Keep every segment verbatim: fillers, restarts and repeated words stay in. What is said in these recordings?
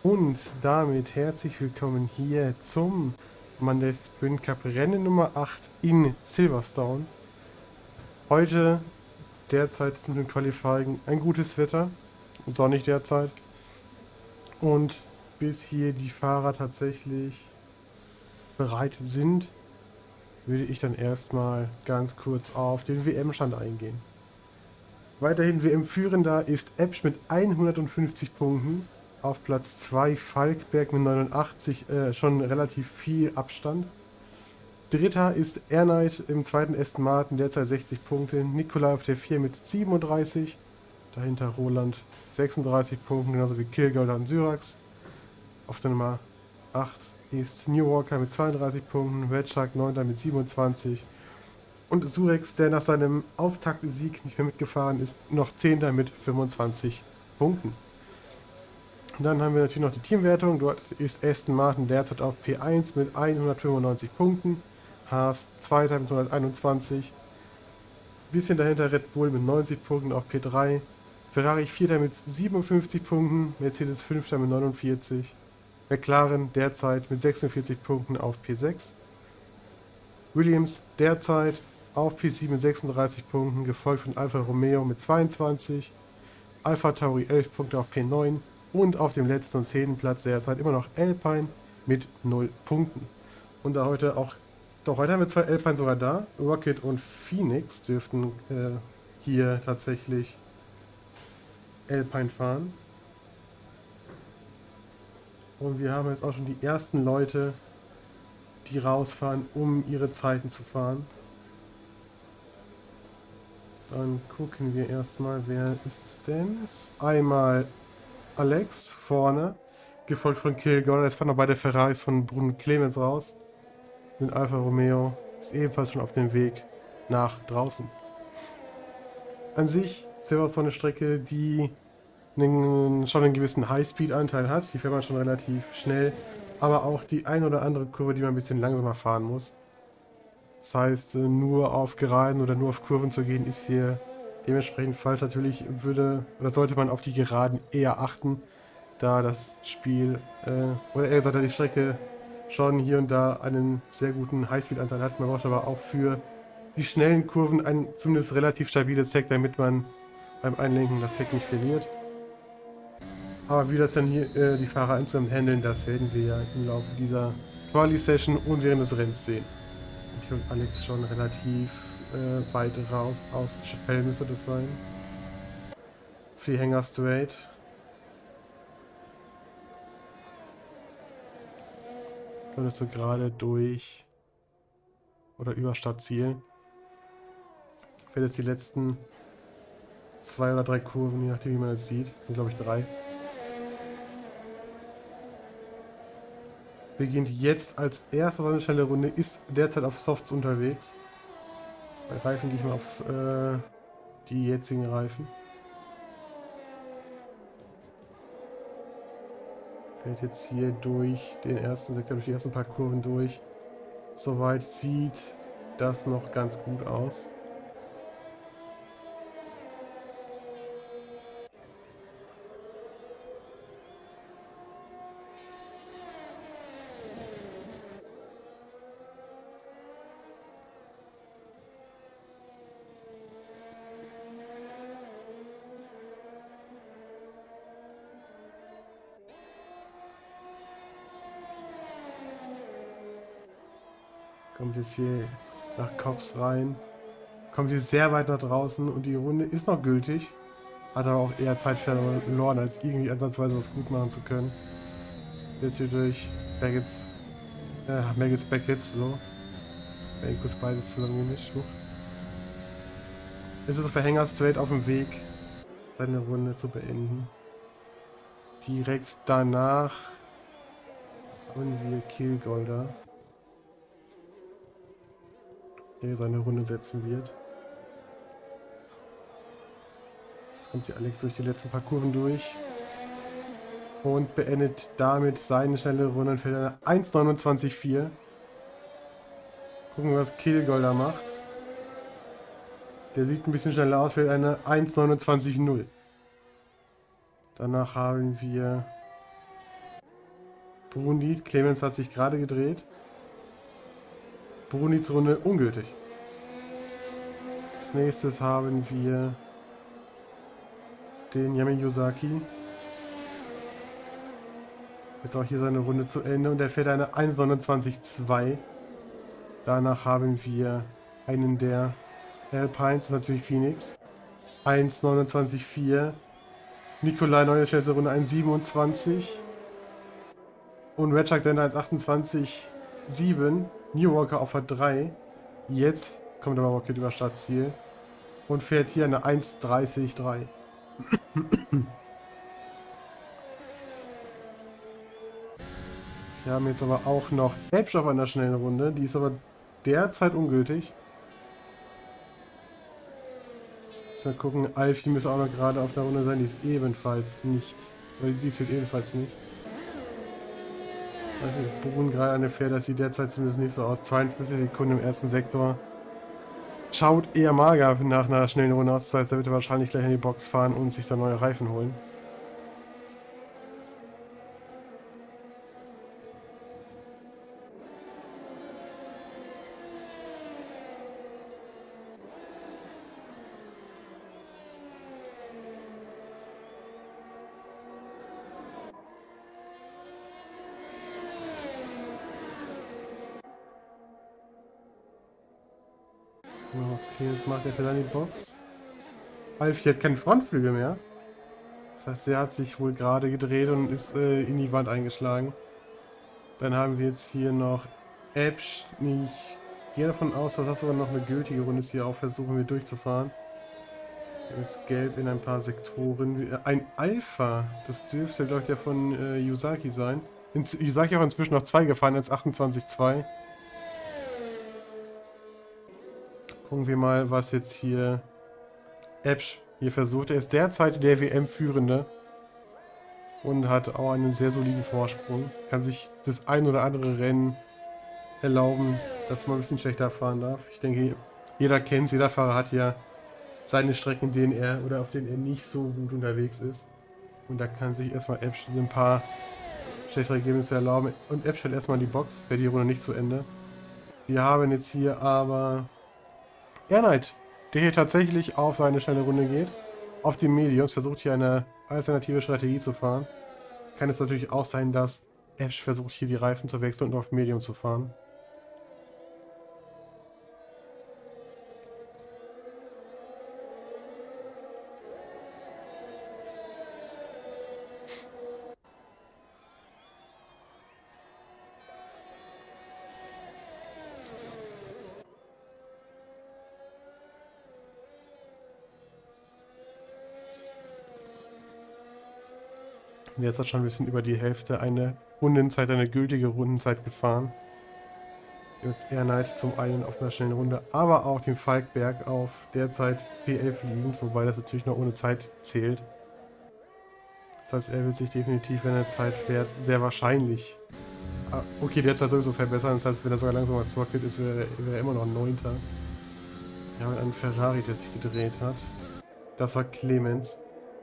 Und damit herzlich willkommen hier zum Monday Sprint Cup Rennen Nummer acht in Silverstone. Heute derzeit ist mit dem Qualifying ein gutes Wetter, sonnig derzeit. Und bis hier die Fahrer tatsächlich bereit sind, würde ich dann erstmal ganz kurz auf den W M-Stand eingehen. Weiterhin W M-Führender ist Epsch mit hundertfünfzig Punkten. Auf Platz zwei Falkberg mit neunundachtzig, äh, schon relativ viel Abstand. Dritter ist Airnight im zweiten Aston Martin, derzeit sechzig Punkte. Nikolai auf der vier mit siebenunddreißig. Dahinter Roland sechsunddreißig Punkten, genauso wie Kilgolder und Syrax. Auf der Nummer acht ist New Walker mit zweiunddreißig Punkten, Red Shark neunter mit siebenundzwanzig. Und Surex, der nach seinem Auftaktsieg nicht mehr mitgefahren ist, noch zehnter mit fünfundzwanzig Punkten. Dann haben wir natürlich noch die Teamwertung. Dort ist Aston Martin derzeit auf P eins mit hundertfünfundneunzig Punkten. Haas zweiter mit hunderteinundzwanzig. Bisschen dahinter Red Bull mit neunzig Punkten auf P drei. Ferrari vierter mit siebenundfünfzig Punkten. Mercedes fünfter mit neunundvierzig. McLaren derzeit mit sechsundvierzig Punkten auf P sechs. Williams derzeit auf P sieben mit sechsunddreißig Punkten, gefolgt von Alfa Romeo mit zweiundzwanzig. Alpha Tauri elf Punkte auf P neun. Und auf dem letzten und zehnten Platz derzeit immer noch Alpine mit null Punkten. Und da heute auch, doch heute haben wir zwei Alpine sogar da. Rocket und Phoenix dürften äh, hier tatsächlich Alpine fahren. Und wir haben jetzt auch schon die ersten Leute, die rausfahren, um ihre Zeiten zu fahren. Dann gucken wir erstmal, wer ist es denn? Einmal Alex vorne, gefolgt von Kilgore. Es fahren noch beide Ferraris von Bruno Clemens raus. Und Alfa Romeo ist ebenfalls schon auf dem Weg nach draußen. An sich ist ja auch so eine Strecke, die einen, schon einen gewissen Highspeed-Anteil hat. Die fährt man schon relativ schnell, aber auch die ein oder andere Kurve, die man ein bisschen langsamer fahren muss. Das heißt, nur auf Geraden oder nur auf Kurven zu gehen, ist hier dementsprechend falsch. Natürlich würde oder sollte man auf die Geraden eher achten, da das Spiel, äh, oder eher gesagt, die Strecke schon hier und da einen sehr guten Highspeed-Anteil hat. Man braucht aber auch für die schnellen Kurven ein zumindest relativ stabiles Heck, damit man beim Einlenken das Heck nicht verliert. Aber wie das dann hier äh, die Fahrer insgesamt handeln, das werden wir ja im Laufe dieser Quali-Session und während des Rennens sehen. Und hier und Alex schon relativ äh, weit raus, aus Chapelle müsste das sein. Vierhänger Straight. Könntest du gerade durch oder über Stadtziel. Ich werde jetzt die letzten zwei oder drei Kurven, je nachdem wie man es sieht, das sind glaube ich drei. Beginnt jetzt als erster seine schnelle Runde, ist derzeit auf Softs unterwegs. Bei Reifen gehe ich mal auf äh, die jetzigen Reifen. Fährt jetzt hier durch den ersten Sektor, durch die ersten paar Kurven durch. Soweit sieht das noch ganz gut aus. Kommt jetzt hier nach Cops rein. Kommt hier sehr weit nach draußen und die Runde ist noch gültig. Hat aber auch eher Zeit verloren, als irgendwie ansatzweise was gut machen zu können. Jetzt hier durch Baggett's, äh, Baggett's Baggett's, so. Wenn kurz beides zusammengemischt. Es ist auf der Hänger straight auf dem Weg, seine Runde zu beenden. Direkt danach haben wir Kilgolder, der seine Runde setzen wird. Jetzt kommt hier Alex durch die letzten paar Kurven durch und beendet damit seine schnelle Runde und fällt eine eins neunundzwanzig vier. Gucken, was Kilgolder macht. Der sieht ein bisschen schneller aus, fällt eine eins neunundzwanzig null. Danach haben wir Brunit, Clemens hat sich gerade gedreht. Brunits Runde ungültig. Als nächstes haben wir den Yami Yosaki. Ist auch hier seine Runde zu Ende und er fährt eine eins neunundzwanzig zwei. Danach haben wir einen der Alpines, das ist natürlich Phoenix. eins neunundzwanzig vier. Nikolai neue schnellste Runde eins siebenundzwanzig. Und Redchuck dann eins achtundzwanzig sieben. New Walker auf der drei. Jetzt kommt aber Rocket über Startziel. Und fährt hier eine eins dreißig drei. Wir haben jetzt aber auch noch Edge auf einer schnellen Runde. Die ist aber derzeit ungültig. Mal gucken, Alfie müsste auch noch gerade auf der Runde sein. Die ist ebenfalls nicht. Weil die führt ebenfalls nicht. Also Brun gerade an der Pferd, das sieht derzeit zumindest nicht so aus. zweiundfünfzig Sekunden im ersten Sektor. Schaut eher mager nach einer schnellen Runde aus. Das heißt, er wird wahrscheinlich gleich in die Box fahren und sich dann neue Reifen holen. Okay, jetzt macht er für dann die Box. Alfie hat keinen Frontflügel mehr. Das heißt, er hat sich wohl gerade gedreht und ist äh, in die Wand eingeschlagen. Dann haben wir jetzt hier noch Epsch. Ich gehe davon aus, dass das sogar noch eine gültige Runde ist. Hier auch versuchen wir durchzufahren. Hier ist gelb in ein paar Sektoren. Ein Alpha. Das dürfte, glaube ich, der von äh, Yosaki sein. In, Yosaki auch inzwischen noch zwei gefahren als achtundzwanzig zwei. Gucken wir mal, was jetzt hier Epsch hier versucht. Er ist derzeit der W M-Führende und hat auch einen sehr soliden Vorsprung. Kann sich das ein oder andere Rennen erlauben, dass man ein bisschen schlechter fahren darf. Ich denke, jeder kennt es, jeder Fahrer hat ja seine Strecken, in denen er oder auf denen er nicht so gut unterwegs ist. Und da kann sich erstmal Epsch ein paar schlechtere Ergebnisse erlauben. Und Epsch fährt erstmal in die Box, wäre die Runde nicht zu Ende. Wir haben jetzt hier aber Airknight, der hier tatsächlich auf seine schnelle Runde geht. Auf die Mediums, versucht hier eine alternative Strategie zu fahren. Kann es natürlich auch sein, dass Epsch versucht hier die Reifen zu wechseln und auf Medium zu fahren. Und jetzt hat schon ein bisschen über die Hälfte eine Rundenzeit, eine gültige Rundenzeit gefahren. Hier ist Airknight zum einen auf einer schnellen Runde, aber auch den Falkberg auf derzeit P elf liegend, wobei das natürlich noch ohne Zeit zählt. Das heißt, er wird sich definitiv, wenn er Zeit fährt, sehr wahrscheinlich, okay, derzeit sowieso verbessern. Das heißt, wenn er sogar langsam als Rocket ist, wäre er immer noch Neunter. Wir haben einen Ferrari, der sich gedreht hat. Das war Clemens.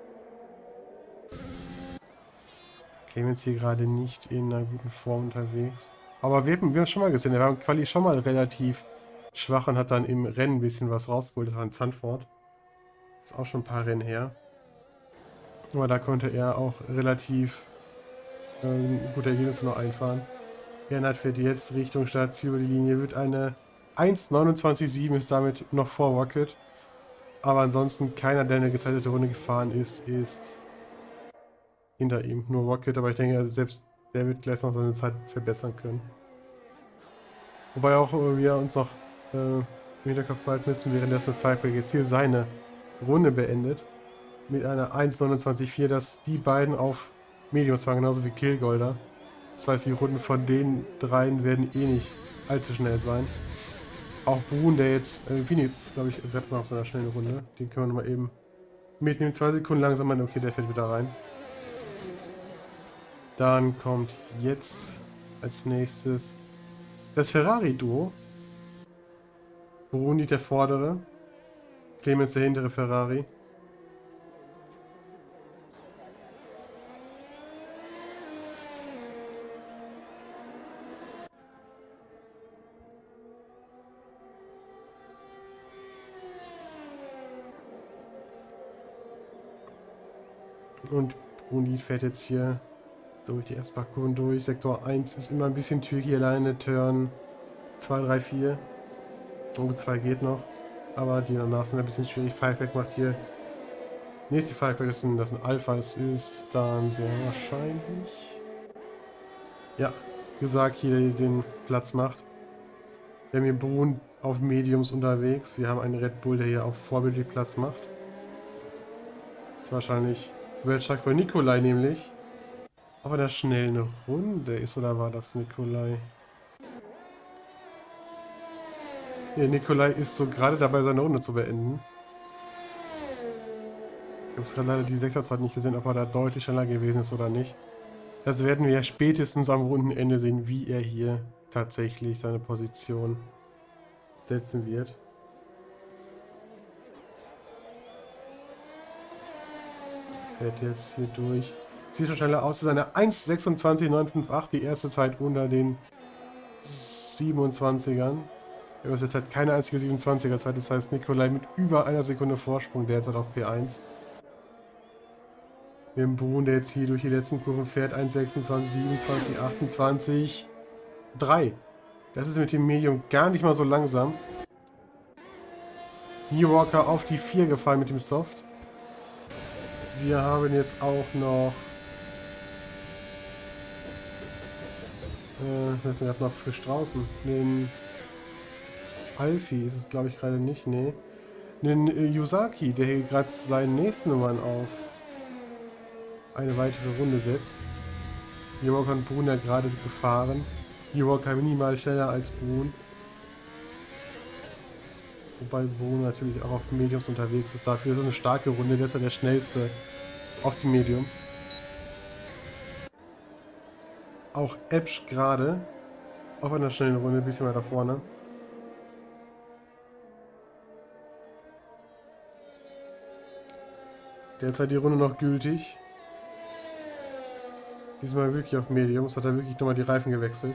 Clemens hier gerade nicht in einer guten Form unterwegs. Aber wir haben, wir haben schon mal gesehen, er war im Quali schon mal relativ schwach und hat dann im Rennen ein bisschen was rausgeholt. Das war in Zandvoort. Ist auch schon ein paar Rennen her. Aber da konnte er auch relativ äh, gute Ergebnisse noch einfahren. Airknight fährt jetzt Richtung Startziel über die Linie. Wird eine eins neunundzwanzig sieben, ist damit noch vor Rocket. Aber ansonsten keiner, der eine gezeitete Runde gefahren ist, ist hinter ihm. Nur Rocket, aber ich denke, also selbst der wird gleich noch seine Zeit verbessern können. Wobei auch wir uns noch äh, im Hinterkopf halten müssen, währenddessen Falkberg jetzt hier seine Runde beendet. Mit einer eins neunundzwanzig vier, dass die beiden auf Mediums fahren, genauso wie Killgolder. Das heißt, die Runden von den dreien werden eh nicht allzu schnell sein. Auch Brun, der jetzt, äh, Phoenix, glaube ich, rettet mal auf seiner schnellen Runde. Den können wir nochmal eben mitnehmen. Zwei Sekunden langsam mal. Okay, der fährt wieder rein. Dann kommt jetzt als nächstes das Ferrari-Duo. Bruni der vordere, Clemens der hintere Ferrari. Und Bruni fährt jetzt hier durch die ersten paar Kurven durch. Sektor eins ist immer ein bisschen tricky alleine. Turn zwei, drei, vier. Und zwei geht noch. Aber die danach sind ein bisschen schwierig. Fireback macht hier. Nächste Fireback ist ein, das ein Alpha ist, ist dann sehr wahrscheinlich. Ja, Yuzaki, der den Platz macht. Wir haben hier Brun auf Mediums unterwegs. Wir haben einen Red Bull, der hier auch vorbildlich Platz macht. Das ist wahrscheinlich Weltschlag für Nikolai nämlich. Ob er da schnell eine Runde ist oder war das Nikolai? Ja, Nikolai ist so gerade dabei, seine Runde zu beenden. Ich habe es gerade leider die Sektorzeit nicht gesehen, ob er da deutlich schneller gewesen ist oder nicht. Das werden wir ja spätestens am Rundenende sehen, wie er hier tatsächlich seine Position setzen wird. Fährt jetzt hier durch. Sieht schon schneller aus. Das ist eine eins sechsundzwanzig neunhundertachtzig, die erste Zeit unter den siebenundzwanzigern. Das ist jetzt halt keine einzige siebenundzwanziger Zeit, das heißt Nikolai mit über einer Sekunde Vorsprung derzeit auf P eins. Wir haben Brun, der jetzt hier durch die letzten Kurven fährt, eins sechsundzwanzig, siebenundzwanzig, achtundzwanzig, drei. Das ist mit dem Medium gar nicht mal so langsam. New Walker auf die vier gefallen mit dem Soft. Wir haben jetzt auch noch äh, was ist denn gerade noch frisch draußen? Den Alfie ist es, glaube ich, gerade nicht, nee. Den äh, Yuzaki, der hier gerade seinen nächsten Nummern auf eine weitere Runde setzt. New Walker und Brun ja gerade gefahren. New Walker minimal schneller als Brun. Wobei Brun natürlich auch auf Mediums unterwegs ist. Dafür so eine starke Runde. Der ist ja der schnellste auf dem Medium. Auch Epsch gerade auf einer schnellen Runde, ein bisschen weiter vorne. Derzeit die Runde noch gültig. Diesmal wirklich auf Mediums, hat er wirklich nochmal die Reifen gewechselt.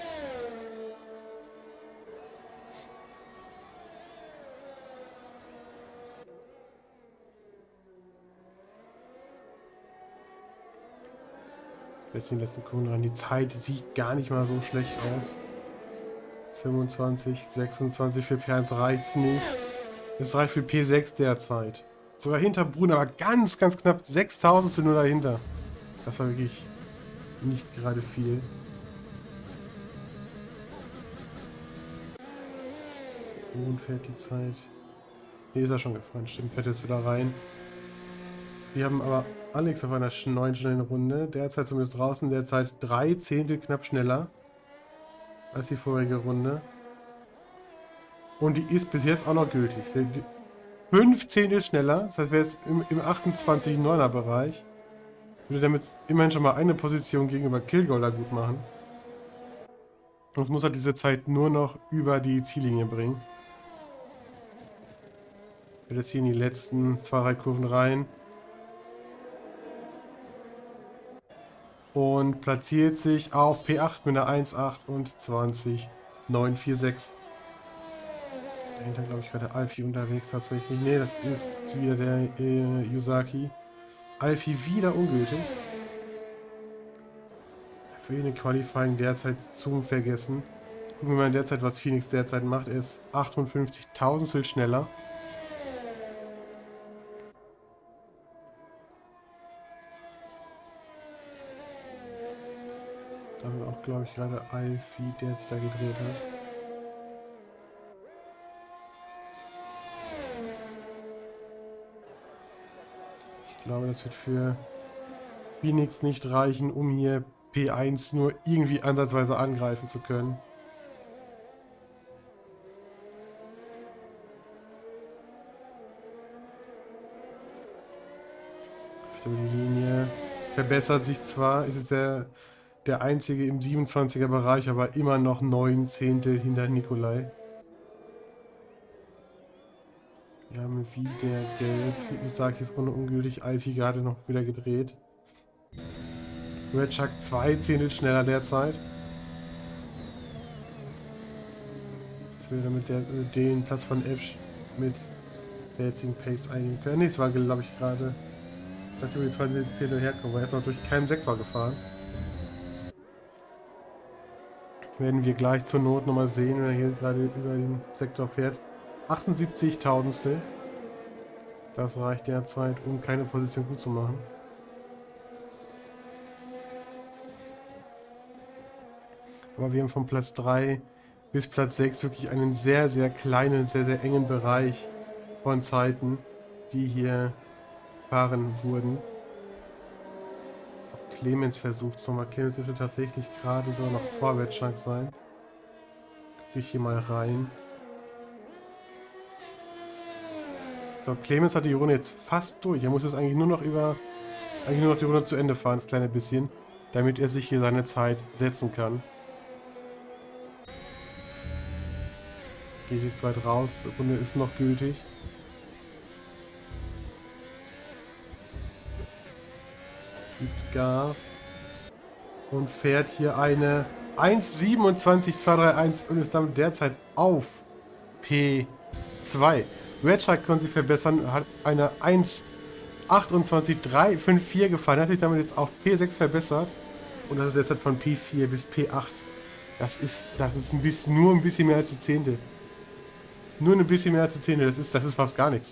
Jetzt den letzten Kurven ran. Die Zeit sieht gar nicht mal so schlecht aus. fünfundzwanzig, sechsundzwanzig für P eins reicht es nicht. Es reicht für P sechs derzeit. Sogar hinter Brun, aber ganz, ganz knapp sechstausendstel nur dahinter. Das war wirklich nicht gerade viel. Brun fährt die Zeit. Ne, ist er schon gefahren, stimmt, fährt jetzt wieder rein. Wir haben aber Alex auf einer neuen schnellen Runde. Derzeit zumindest draußen, derzeit drei Zehntel knapp schneller als die vorherige Runde. Und die ist bis jetzt auch noch gültig. fünf Zehntel schneller, das heißt, wäre es im, im achtundzwanzig Komma neuner Bereich. Würde damit immerhin schon mal eine Position gegenüber Kilgolder gut machen. Und es muss halt diese Zeit nur noch über die Ziellinie bringen. Ich werde jetzt hier in die letzten zwei, drei Kurven rein. Und platziert sich auf P acht mit einer eins achtundzwanzig neun vierundsechzig. Dahinter glaube ich gerade Alfie unterwegs tatsächlich. Ne, das ist wieder der äh, Yuzaki. Alfie wieder ungültig. Für ihn Qualifying derzeit zum Vergessen. Gucken wir mal in der Zeit, was Phoenix derzeit macht. Er ist achtundfünfzigtausendstel schneller. Da haben wir auch, glaube ich, gerade Alfie, der sich da gedreht hat. Ich glaube, das wird für Phoenix nicht reichen, um hier P eins nur irgendwie ansatzweise angreifen zu können. Die Linie verbessert sich zwar, ist es der, der einzige im siebenundzwanziger Bereich, aber immer noch neun Zehntel hinter Nikolai. Wir haben wieder gelb. Ich sage jetzt mal ungültig. Alfie gerade noch wieder gedreht. Red Chuck zwei Zehntel schneller derzeit. Ich will damit der, den Platz von Epsch mit der jetzigen Pace einnehmen können. Nee, das war, glaube ich, gerade dass wir über die zweite Zehntel herkommen, weil er ist noch durch keinen Sektor gefahren. Werden wir gleich zur Not nochmal sehen, wenn er hier gerade über den Sektor fährt. achtundsiebzig Tausendstel. Das reicht derzeit, um keine Position gut zu machen. Aber wir haben von Platz drei bis Platz sechs wirklich einen sehr, sehr kleinen, sehr, sehr engen Bereich von Zeiten, die hier gefahren wurden. Auch Clemens versucht es nochmal. Clemens dürfte tatsächlich gerade so noch Vorwärtschank sein. Gucke ich hier mal rein. So, Clemens hat die Runde jetzt fast durch. Er muss jetzt eigentlich nur noch über, eigentlich nur noch die Runde zu Ende fahren, das kleine bisschen, damit er sich hier seine Zeit setzen kann. Geht jetzt weit raus, die Runde ist noch gültig. Gibt Gas und fährt hier eine eins siebenundzwanzig zwei drei eins und ist damit derzeit auf P zwei. Redshark konnte sich verbessern, hat eine eins achtundzwanzig drei fünf vier gefahren, hat sich damit jetzt auf P sechs verbessert und das ist jetzt von P vier bis P acht. Das ist, das ist ein bisschen, nur ein bisschen mehr als die Zehnte. Nur ein bisschen mehr als die Zehnte, das ist, das ist fast gar nichts.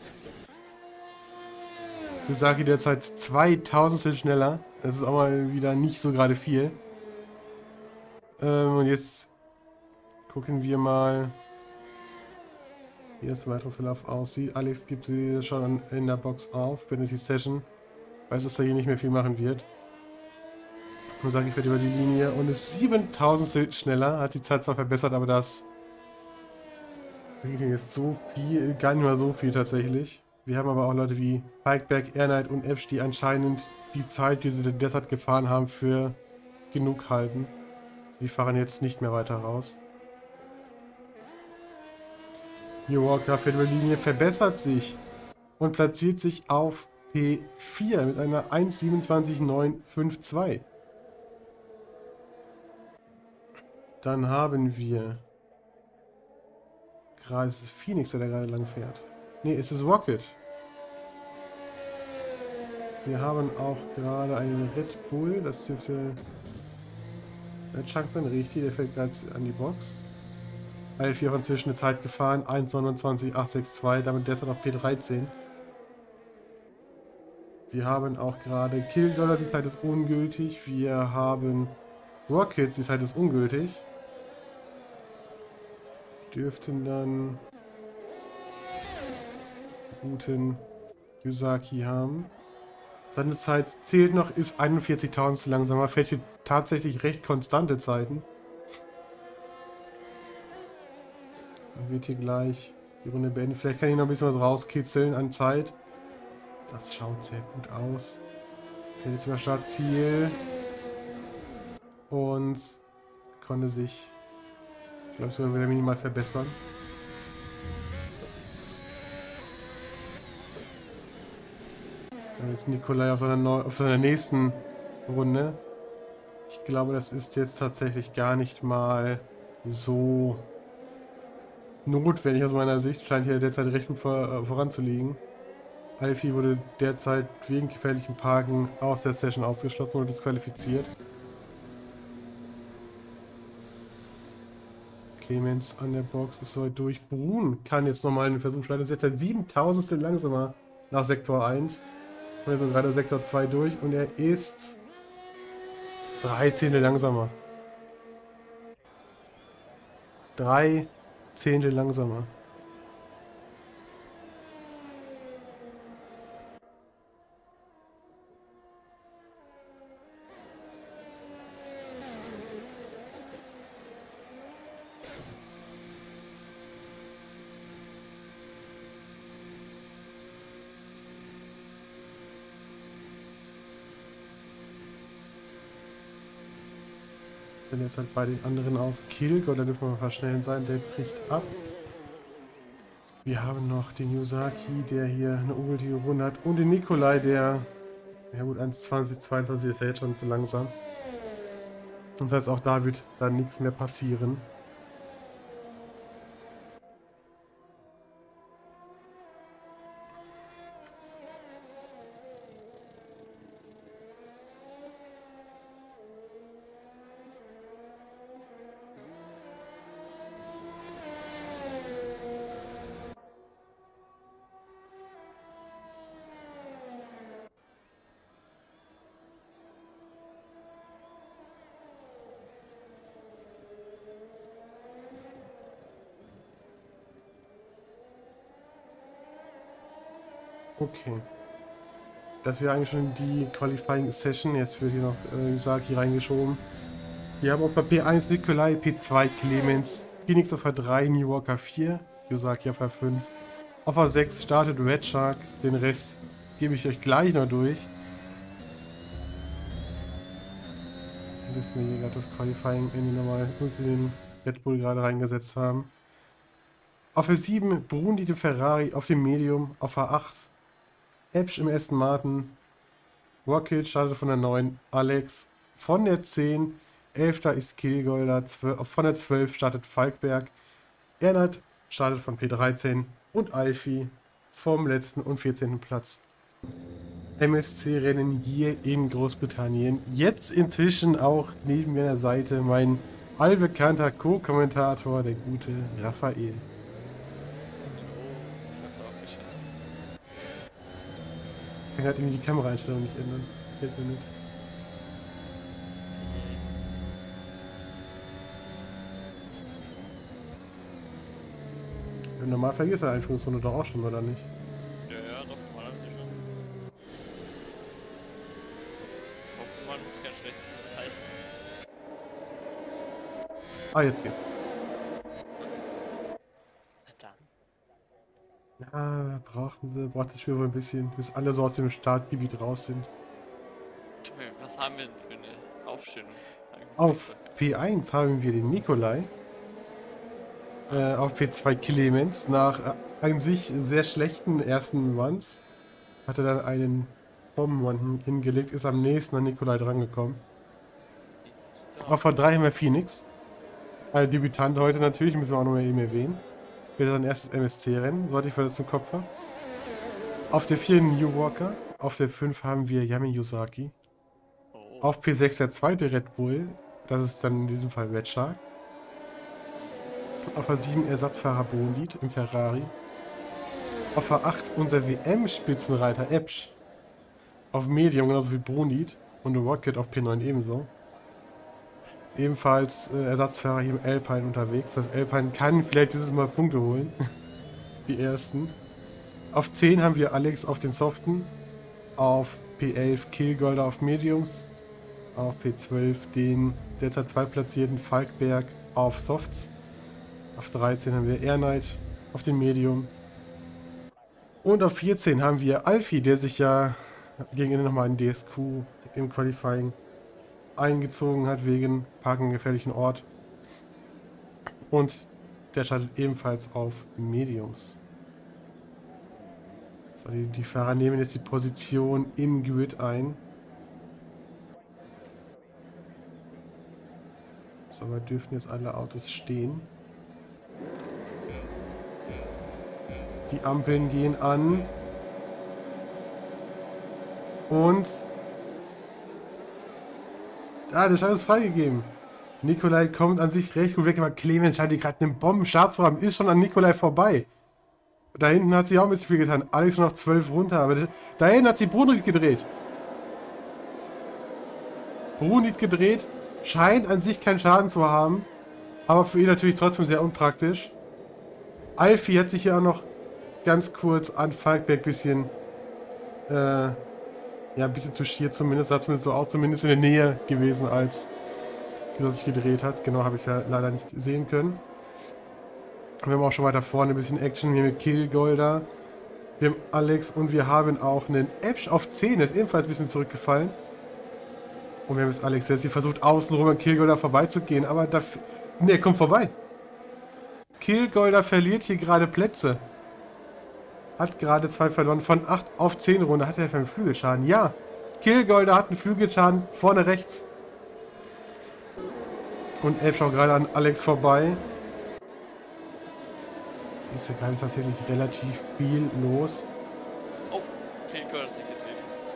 Yuzaki derzeit zweitausendstel schneller, das ist auch mal wieder nicht so gerade viel. Ähm, und jetzt gucken wir mal, wie das weitere Verlauf aussieht. Alex gibt sie schon in der Box auf, wenn die Session. Weiß, dass er hier nicht mehr viel machen wird. Und sage ich, werde über die Linie und ist siebentausendstel schneller. Hat die Zeit zwar verbessert, aber das bringt ihm jetzt so viel, gar nicht mal so viel tatsächlich. Wir haben aber auch Leute wie Falkberg, Airknight und Epsch, die anscheinend die Zeit, die sie derzeit gefahren haben, für genug halten. Sie fahren jetzt nicht mehr weiter raus. New Walker fährt über die Linie, verbessert sich und platziert sich auf P vier mit einer eins siebenundzwanzig neun fünf zwei. Dann haben wir gerade, es ist Phoenix, der da gerade lang fährt. Ne, es ist Rocket. Wir haben auch gerade einen Red Bull, das dürfte der Chunk sein, richtig, der fährt gerade an die Box. L vier auch inzwischen eine Zeit gefahren, eins neunundzwanzig acht sechs zwei, damit derzeit auf P dreizehn. Wir haben auch gerade Killdollar, die Zeit ist ungültig. Wir haben Rocket, die Zeit ist ungültig. Dürften dann guten Yuzaki haben. Seine Zeit zählt noch, ist einundvierzigtausend langsamer, fährt hier tatsächlich recht konstante Zeiten. Dann wird hier gleich die Runde beenden. Vielleicht kann ich noch ein bisschen was rauskitzeln an Zeit. Das schaut sehr gut aus. Fährt jetzt über Startziel. Und konnte sich, ich glaube, sogar wieder minimal verbessern. Dann ist Nikolai auf seiner, Neu auf seiner nächsten Runde. Ich glaube, das ist jetzt tatsächlich gar nicht mal so notwendig aus meiner Sicht. Scheint hier derzeit recht gut vor, äh, voranzuliegen. Alfie wurde derzeit wegen gefährlichen Parken aus der Session ausgeschlossen und disqualifiziert. Clemens an der Box ist soweit durch. Brun kann jetzt nochmal einen Versuch starten. Ist jetzt seit siebentausendstel langsamer nach Sektor eins. Jetzt haben wir so gerade Sektor zwei durch und er ist drei Zehntel langsamer. Drei Zehntel langsamer. Wenn jetzt halt bei den anderen aus Kilg, oder dürfen wir mal schnell sein, der bricht ab. Wir haben noch den Yuzaki, der hier eine ungültige Runde hat, und den Nikolai, der, ja gut, eins zwanzig zweiundzwanzig ist ja jetzt schon zu langsam. Das heißt, auch da wird dann nichts mehr passieren. Okay. Das wäre eigentlich schon die Qualifying Session. Jetzt wird hier noch äh, Yusaki reingeschoben. Wir haben auf der P eins Nikolai, P zwei Clemens, Phoenix auf der drei, New Walker vier, Yusaki auf der fünf. Auf der sechs startet Red Shark. Den Rest gebe ich euch gleich noch durch. Bis wir hier gerade das Qualifying Ende nochmal uns in den Red Bull gerade reingesetzt haben. Auf der sieben Bruni dem Ferrari, auf dem Medium, auf der acht Epsch im Aston Martin, Rocket startet von der neun, Alex von der zehn, elfter ist Kilgolder, zwölf, von der zwölf startet Falkberg, Ernst startet von P dreizehn und Alfie vom letzten und vierzehnten Platz. M S C-Rennen hier in Großbritannien. Jetzt inzwischen auch neben mir an der Seite mein allbekannter Co-Kommentator, der gute Raphael. Ich kann halt irgendwie die Kameraeinstellung nicht ändern. Fällt mir nicht. Im Normalfall ist der Einführungsrunde doch auch schon, oder nicht? Ja, ja, doch, mal schon. Hoffen wir, dass es kein schlechtes Zeichen ist. Ah, jetzt geht's. Na dann. Ja, brauchten sie, braucht das Spiel wohl ein bisschen, bis alle so aus dem Startgebiet raus sind. Was haben wir denn für eine Aufstellung? Auf P eins haben wir den Nikolai. Äh, auf P zwei Clemens. Nach äh, an sich sehr schlechten ersten Runs hat er dann einen Bombenrun hingelegt, ist am nächsten an Nikolai drangekommen. Auf P drei haben wir Phoenix. Äh, Debütant heute natürlich, müssen wir auch noch mal eben erwähnen. Wird sein erstes M S C-Rennen, soweit ich das im Kopf habe. Auf der vier New Walker. Auf der fünf haben wir Yami Yusaki. Auf P sechs der zweite Red Bull. Das ist dann in diesem Fall Red Shark. Auf der sieben Ersatzfahrer Bonit im Ferrari. Auf der acht unser W M-Spitzenreiter Epsch. Auf Medium genauso wie Bonit. Und Rocket auf P neun ebenso. Ebenfalls äh, Ersatzfahrer hier im Alpine unterwegs. Das Alpine kann vielleicht dieses Mal Punkte holen. Die ersten. Auf zehn haben wir Alex auf den Soften. Auf P elf Kilgolder auf Mediums. Auf P zwölf den derzeit zweitplatzierten Falkberg auf Softs. Auf dreizehn haben wir Air Knight auf dem Medium. Und auf vierzehn haben wir Alfie, der sich ja gegen Ende nochmal in D S Q im Qualifying eingezogen hat wegen Parken im gefährlichen Ort. Und der startet ebenfalls auf Mediums. So, die, die Fahrer nehmen jetzt die Position im Grid ein. So, wir dürfen jetzt alle Autos stehen. Die Ampeln gehen an. Und... Ah, der Start ist freigegeben. Nikolai kommt an sich recht gut weg, aber Clemens scheint gerade einen Bombenstart zu haben. Ist schon an Nikolai vorbei. Da hinten hat sich auch ein bisschen viel getan. Alex noch zwölf runter, aber da hinten hat sich Brunit gedreht. Brunit gedreht. Scheint an sich keinen Schaden zu haben. Aber für ihn natürlich trotzdem sehr unpraktisch. Alfie hat sich hier auch noch ganz kurz an Falkberg ein bisschen, äh, ja, ein bisschen touchiert zumindest. Sah zumindest so aus, zumindest in der Nähe gewesen, als dieser sich gedreht hat. Genau, habe ich es ja leider nicht sehen können. Wir haben auch schon weiter vorne ein bisschen Action. Wir haben Kilgolder. Wir haben Alex und wir haben auch einen Epsch auf zehn. Der ist ebenfalls ein bisschen zurückgefallen. Und wir haben jetzt Alex, der sie versucht außenrum an Kilgolder vorbeizugehen, aber da... Ne, er kommt vorbei. Kilgolder verliert hier gerade Plätze. Hat gerade zwei verloren. Von acht auf zehn Runde hat er für einen Flügelschaden. Ja, Kilgolder hat einen Flügelschaden vorne rechts. Und Epsch auch gerade an Alex vorbei. Ist ja gerade tatsächlich relativ viel los. Oh, Kilgolder hat sich gedreht.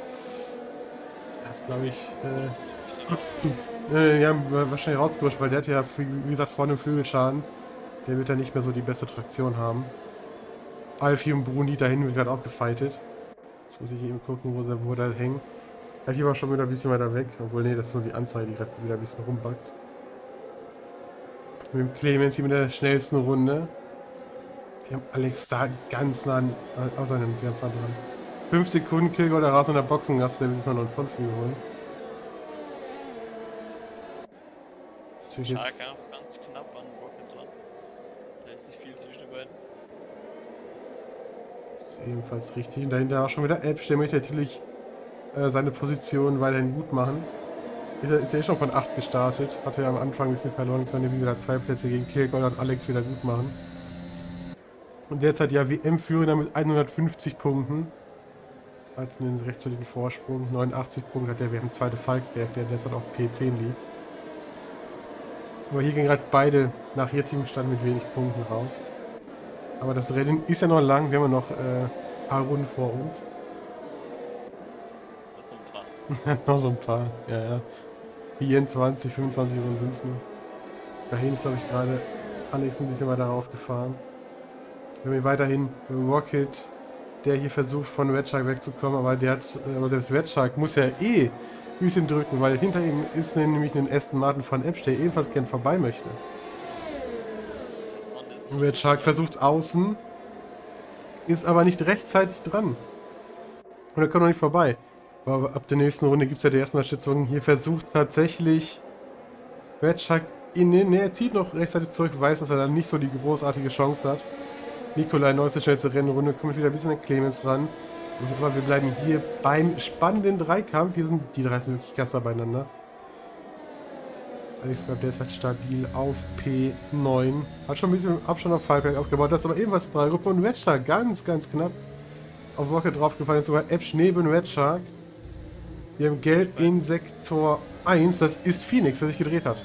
Das glaube ich, äh, äh, ja, wahrscheinlich rausgerutscht, weil der hat ja, wie gesagt, vorne einen Flügelschaden. Der wird ja nicht mehr so die beste Traktion haben. Alfie und Bruni dahin wird gerade auch gefightet. Jetzt muss ich eben gucken, wo sie wo da hängen. Alfie war schon wieder ein bisschen weiter weg. Obwohl, nee, das ist nur die Anzeige, die gerade wieder ein bisschen rumbackt. Mit dem Clemens hier mit der schnellsten Runde. Wir haben Alex da ganz nah, an, auch dann ganz nah dran. fünf Sekunden Kilgore raus und der Boxengast, der will diesmal noch einen Frontflügel holen. Das ist Shark jetzt auch ganz knapp an Rocket dran. Da ist nicht viel zwischen den beiden. das ist ebenfalls richtig. Und dahinter auch schon wieder Edge, der möchte natürlich äh, seine Position weiterhin gut machen. Ist er, ist er eh schon von acht gestartet. Hatte ja am Anfang ein bisschen verloren können, wie wieder zwei Plätze gegen Kilgore und Alex wieder gut machen. Und derzeit ja W M-Führer mit hundertfünfzig Punkten. Hat einen recht soliden Vorsprung. neunundachtzig Punkte hat der während zweite Falkberg, der derzeit auf P zehn liegt. Aber hier gehen gerade beide nach jetzigem Stand mit wenig Punkten raus. Aber das Rennen ist ja noch lang. Wir haben ja noch äh, ein paar Runden vor uns. Das ist so ein paar. Noch so ein paar. Ja, ja. vierundzwanzig, fünfundzwanzig Runden sind es nur. Dahin ist, glaube ich, gerade Alex ein bisschen weiter rausgefahren. Wir haben hier weiterhin Rocket, der hier versucht von Red Shark wegzukommen, aber der hat, aber selbst Red Shark muss ja eh ein bisschen drücken, weil hinter ihm ist nämlich ein Aston Martin von Epsch, der ebenfalls gern vorbei möchte. Und Red Shark versucht es außen, ist aber nicht rechtzeitig dran. Und er kommt noch nicht vorbei. Aber ab der nächsten Runde gibt es ja die ersten Unterstützungen. Hier versucht tatsächlich Red Shark innen, ne, er zieht noch rechtzeitig zurück, weiß, dass er dann nicht so die großartige Chance hat. Nikolai, neueste schnellste Rennrunde, kommt wieder ein bisschen an Clemens ran. Und wir bleiben hier beim spannenden Dreikampf. Hier sind die drei sind wirklich Gasser beieinander. Alex bleibt derzeit stabil auf P neun. Hat schon ein bisschen Abstand auf Falkberg aufgebaut. Das ist aber ebenfalls drei Gruppe und Red Shark ganz, ganz knapp auf Rocket draufgefallen. Ist sogar Epsch neben Red Shark. Wir haben Gelb in Sektor eins. Das ist Phoenix, der sich gedreht hat.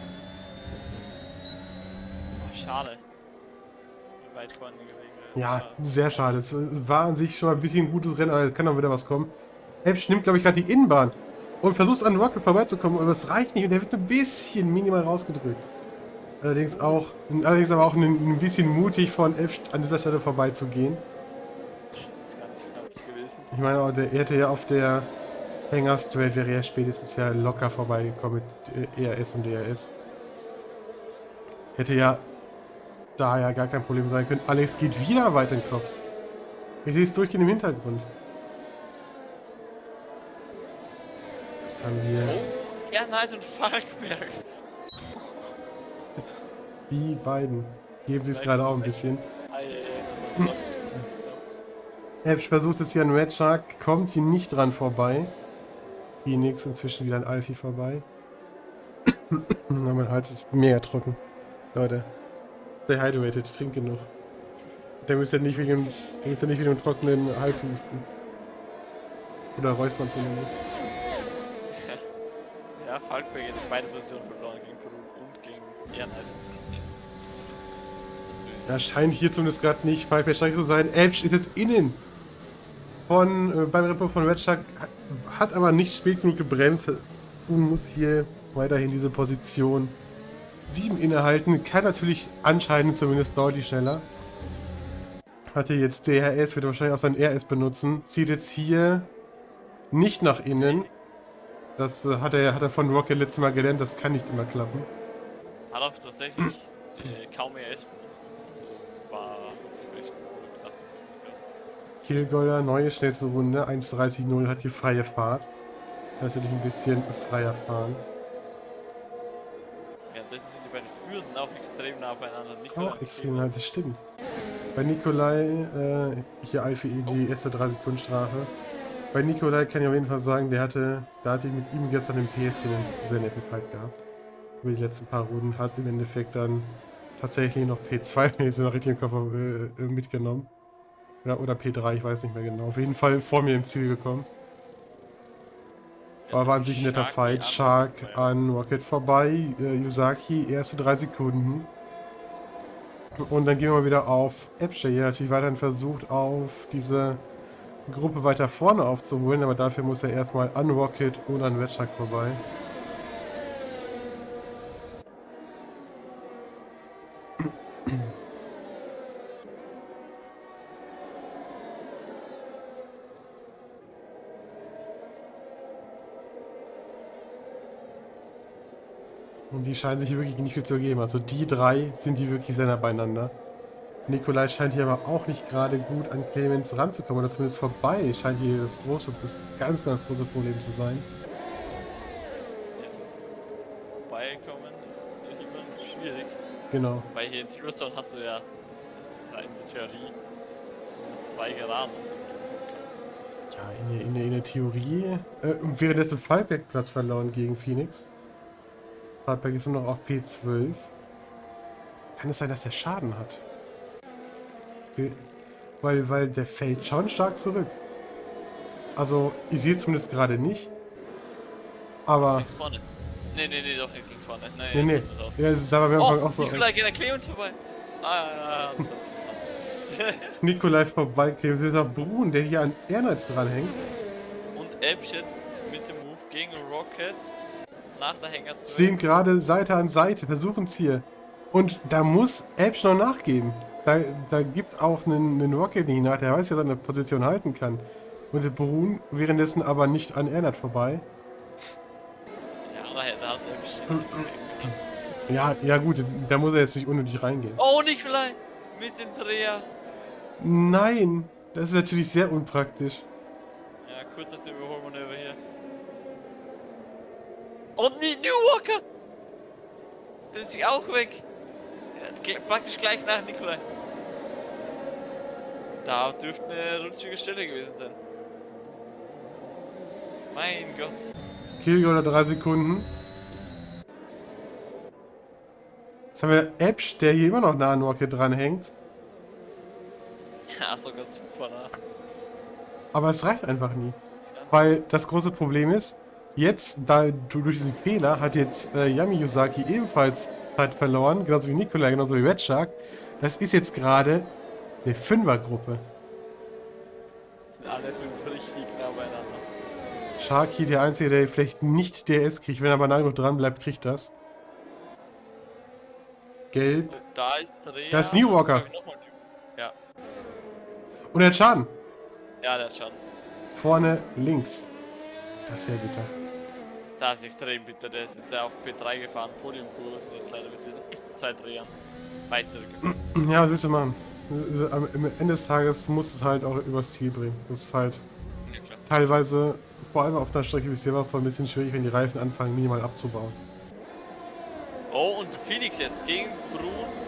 Oh, schade. Weit vorne gelegen. Ja, sehr schade. Es war an sich schon mal ein bisschen ein gutes Rennen, aber kann auch wieder was kommen. Epsch nimmt, glaube ich, gerade die Innenbahn und versucht an Rocket vorbeizukommen, aber es reicht nicht und er wird ein bisschen minimal rausgedrückt. Allerdings auch, allerdings aber auch ein, ein bisschen mutig von Epsch an dieser Stelle vorbeizugehen. Das ist ganz knapp gewesen. Ich meine, auch der, er hätte ja auf der Hänger Straight wäre er spätestens ja locker vorbeigekommen mit E R S und D R S. Hätte ja da ja gar kein Problem sein können. Alex geht wieder weiter in den Kopf. Ich sehe es durchgehend im Hintergrund. Was haben wir? Oh, Ehrenheit und Falkberg. Die beiden geben sich gerade auch ein bisschen. Epsch versucht es hier an Red Shark, kommt hier nicht dran vorbei. Phoenix inzwischen wieder an Alfie vorbei. Mein Hals ist mega trocken. Leute. Stay hydrated, trink genug. Der müsste nicht wegen dem, der müsste nicht wegen dem trockenen Hals husten. Oder räuspern zumindest. Ja, Falkberg jetzt beide Positionen verloren gegen Peru und gegen Ehrenheit. Da scheint hier zumindest gerade nicht Falkberg stark zu sein. Edge ist jetzt innen. Von, äh, beim Report von Red Shark, hat aber nicht spät genug gebremst und muss hier weiterhin diese Position sieben innehalten. Kann natürlich anscheinend zumindest deutlich schneller. Hatte jetzt D R S, wird wahrscheinlich auch sein R S benutzen. Zieht jetzt hier nicht nach innen. Das äh, hat, er, hat er von Rocket letztes Mal gelernt, das kann nicht immer klappen. Hat auch tatsächlich äh, kaum R S benutzt. Also war hat sich vielleicht so gedacht, dass jetzt nicht wird. Kilgore, neue schnellste Runde, eins dreißig null, hat hier freie Fahrt. Natürlich ein bisschen freier fahren. Währenddessen sind die beiden Führenden auch extrem nah beieinander. Auch extrem nah, das stimmt. Bei Nikolai, äh, hier Alfie, die erste drei Sekunden Strafe. Bei Nikolai kann ich auf jeden Fall sagen, der hatte, da hatte ich mit ihm gestern im P S hier einen sehr netten Fight gehabt. Über die letzten paar Runden hat im Endeffekt dann tatsächlich noch P zwei, wenn ich es noch richtig im Kopf habe, äh, mitgenommen. Oder, oder P drei, ich weiß nicht mehr genau. Auf jeden Fall vor mir im Ziel gekommen. Aber war an sich ein netter Fight. Shark an Rocket vorbei. Äh, Yuzaki, erste drei Sekunden. Und dann gehen wir mal wieder auf Epsch, der hier natürlich weiterhin versucht, auf diese Gruppe weiter vorne aufzuholen. Aber dafür muss er erstmal an Rocket und an Red Shark vorbei. Und die scheinen sich hier wirklich nicht viel zu geben. Also die drei sind die wirklich sehr nah beieinander. Nikolai scheint hier aber auch nicht gerade gut an Clemens ranzukommen, oder zumindest vorbei scheint hier das große, das ganz, ganz große Problem zu sein. Vorbeikommen ist natürlich immer schwierig. Genau. Weil hier in Silverstone hast du ja in der Theorie zumindest zwei Geraden. Ja, in der, in der, in der Theorie äh, währenddessen Falkberg Platz verloren gegen Phoenix. Falkberg ist nur noch auf P zwölf. Kann es sein, dass der Schaden hat? Weil, weil der fällt schon stark zurück. Also, ich sehe es zumindest gerade nicht. Aber. Links vorne. Nee, nee, nee, doch nicht links vorne. Nee, Nee, nee. Ja, das sah beim Anfang oh, auch so Nikolai aus. geht an Clemens vorbei. Ah, ja, ja, das hat gepasst. Nikolai vorbei, dieser Brun, der hier an Ernest dranhängt. Und Epsch jetzt mit dem Move gegen Rocket nach der Hängers. Sehen gerade Seite an Seite, versuchen es hier. Und da muss Epsch noch nachgeben. Da, da gibt auch einen, einen Rocket nicht nach, der weiß, wie er seine Position halten kann. Und der Brun währenddessen aber nicht an Ernest vorbei. Ja, da, da hat Epsch. Ja, ja gut, da muss er jetzt nicht unnötig reingehen. Oh, Nikolai! Mit dem Dreher! Nein, das ist natürlich sehr unpraktisch. Ja, kurz auf dem Überholmanöver hier. Und New Walker! Der ist sich auch weg. Ja, praktisch gleich nach Nikolai. Da dürfte eine rutschige Stelle gewesen sein. Mein Gott. Kilgore drei Sekunden. Jetzt haben wir Epsch, der hier immer noch nah an Rocket dranhängt. Ja, sogar super nah. Aber es reicht einfach nie. Weil das große Problem ist, jetzt, da durch diesen Fehler, hat jetzt äh, Yami Yuzaki ebenfalls Zeit verloren, genauso wie Nikolai, genauso wie Red Shark. Das ist jetzt gerade eine Fünfergruppe. Sind alle fünf richtig nah beieinander. Sharky, der Einzige, der vielleicht nicht D S kriegt, wenn er aber nah genug dran bleibt, kriegt das. Gelb. Und da ist Dreher. Da ist New Walker. Das ist, noch mal New. Ja. Und er hat Schaden. Ja, der hat Schaden. Vorne links. Das ist sehr bitter. Das ist extrem bitter. Der ist jetzt ja auf P drei gefahren, Podiumkurs und jetzt leider mit diesen zwei Drehern weit zurückgefahren. Ja, was willst du machen? Am Ende des Tages muss es halt auch übers Ziel bringen. Das ist halt Ja, klar. teilweise, vor allem auf einer Strecke wie Silverstone, ein bisschen schwierig, wenn die Reifen anfangen, minimal abzubauen. Oh, und Phoenix jetzt gegen Brun.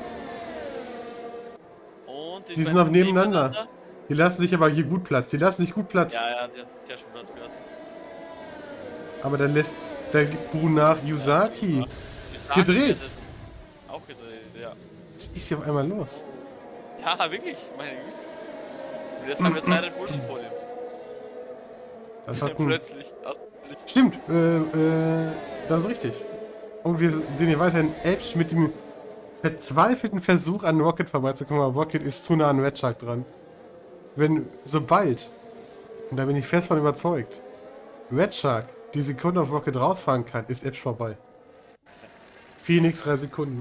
Und Die sind noch nebeneinander. Die lassen sich aber hier gut Platz. Die lassen sich gut Platz. Ja, ja, die hat ja schon Platz gelassen. Aber dann lässt der gibt Brun nach Yuzaki. Ja. Yuzaki Gedreht. hat es auch gedreht, ja. Was ist hier auf einmal los? Ja, wirklich, meine Güte. Und jetzt haben wir zwei Red Bulls im Podium. Das hat ein... Plötzlich. Aus Blitz. Stimmt, äh, äh, das ist richtig. Und wir sehen hier weiterhin Epsch mit dem verzweifelten Versuch an Rocket vorbeizukommen, aber Rocket ist zu nah an Red Shark dran. Wenn, sobald, und da bin ich fest von überzeugt, Red Shark die Sekunde auf Rocket rausfahren kann, ist Epsch vorbei. Phoenix drei Sekunden.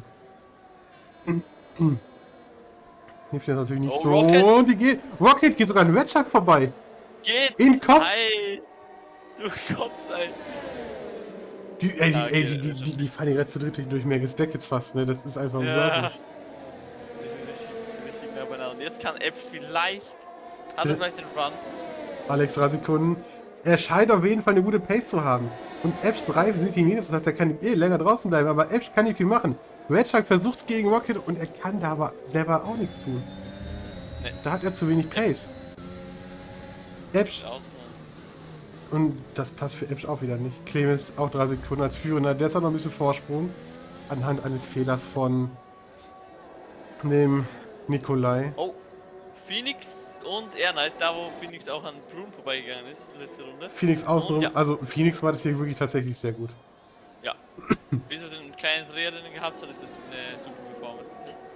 Hilft ja natürlich nicht Oh, so. Rocket. Und die geht, Rocket geht sogar an Red Shark vorbei. Geht! In Kopf. Ei, du Kopf, ey. Die, ey, die, Ja, okay, ey, die, die, die, die fahren die gerade zu dritt durch Megas Back jetzt fast, ne? Das ist einfach Ja. unglaublich. Die sind richtig, richtig nah beieinander. Und jetzt kann Epps vielleicht. Hat er vielleicht den Run? Alex drei Sekunden. Er scheint auf jeden Fall eine gute Pace zu haben. Und Epps Reifen sind hier minus, das heißt, er kann eh länger draußen bleiben, aber Epps kann nicht viel machen. Red Shark versucht es gegen Rocket und er kann da aber selber auch nichts tun. Nee. Da hat er zu wenig Pace. Epps. Außen. Und das passt für Epps auch wieder nicht. Clemens auch drei Sekunden als Führender. Der ist auch noch ein bisschen Vorsprung. Anhand eines Fehlers von dem Nikolai. Oh, Phoenix und Airknight, da wo Phoenix auch an Brun vorbeigegangen ist, letzte Runde. Phoenix außenrum. Ja. Also Phoenix war das hier wirklich tatsächlich sehr gut. Ja. Bis er den kleinen Dreher drin gehabt hat, ist das eine super Performance bis jetzt.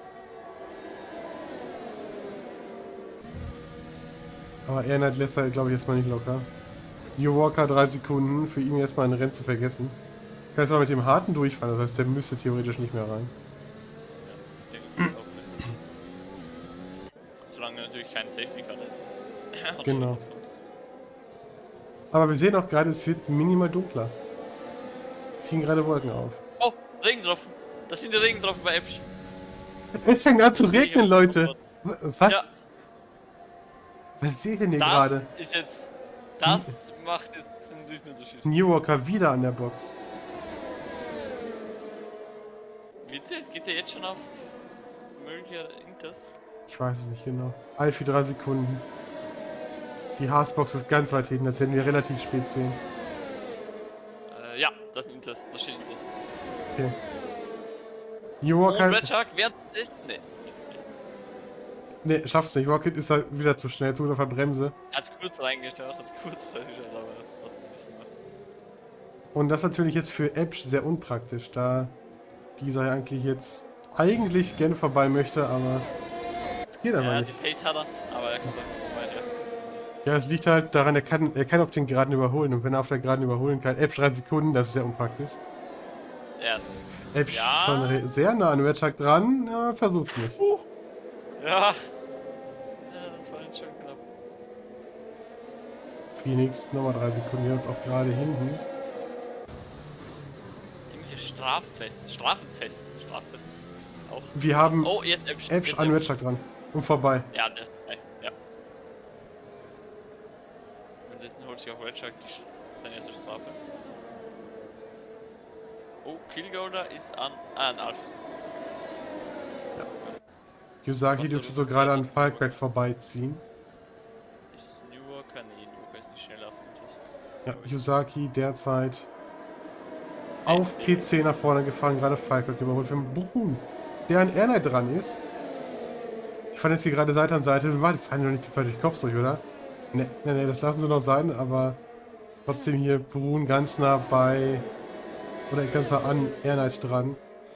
Aber Ernest lässt er, glaube ich, erstmal nicht locker. New Walker drei Sekunden, für ihn erstmal ein Rennen zu vergessen. Kann jetzt mal mit dem harten durchfahren, das heißt, der müsste theoretisch nicht mehr rein. Ja, ich denke, das ist auch vielleicht. Solange er natürlich keinen Safety Car hat. Genau. Aber wir sehen auch gerade, es wird minimal dunkler. Es ziehen gerade Wolken auf. Oh, Regentropfen. Das sind die Regentropfen bei Epsch. Es fängt an zu Das sehe ich regnen, auf dem Leute. Foto. Was? Ja. Was sehe ich denn hier Das gerade? ist jetzt. Das macht jetzt einen Riesenunterschied. New Walker wieder an der Box. Bitte? Geht der jetzt schon auf möglicher Inters? Ich weiß es nicht genau. Alfie drei Sekunden. Die Haasbox ist ganz weit hinten, das werden wir relativ spät sehen. Äh, ja, das ist ein Inters. Das steht Inters. Okay. New Und Walker. Red Shark, wer ist. Ne. Ne, schafft's nicht. Rocket ist halt wieder zu schnell, zu auf der Bremse. Hat kurz reingeschaut, hat kurz reingeschaut, aber trotzdem nicht gemacht. Und das ist natürlich jetzt für Epsch sehr unpraktisch, da dieser ja eigentlich jetzt eigentlich gerne vorbei möchte, aber es geht aber Ja, nicht. die Pace hat er, aber er kommt einfach weiter. Ja, es liegt halt daran, er kann, er kann auf den Geraden überholen und wenn er auf der Geraden überholen kann, Epsch drei Sekunden, das ist sehr unpraktisch. Ja, das ist. Epsch Ja. schon re- sehr nah an Red Shark dran, ja, versucht's nicht. Uh. Ja. Ja, das war jetzt schon knapp. Phoenix, nochmal drei Sekunden, hier ist auch gerade hinten. Ziemlich straffest. Strafenfest. Straffest. Auch. Wir haben Oh, jetzt Epsch. Epsch jetzt an Red Shark dran und vorbei. Ja, der ist dabei. Ja. Und das holt sich auch Red Shark die, seine erste Strafe. Oh, Killgolder ist an. Ah, an Alphys. Yusagi Was dürfte soll so das gerade sein? an Falkberg vorbeiziehen. Ist New Walker? Nee, New Walker ist nicht schneller auf dem Test. Ja, Yusaki derzeit auf P C nach vorne gefahren, gerade Falkberg überholt. Wir haben Brun, der an Airnight dran ist. Ich fand jetzt hier gerade Seite an Seite. Wir fahren doch nicht die zweite Kopf durch, oder? Ne, ne, ne, das lassen sie noch sein, aber trotzdem hier Brun ganz nah bei. Oder ganz nah an Airnight dran.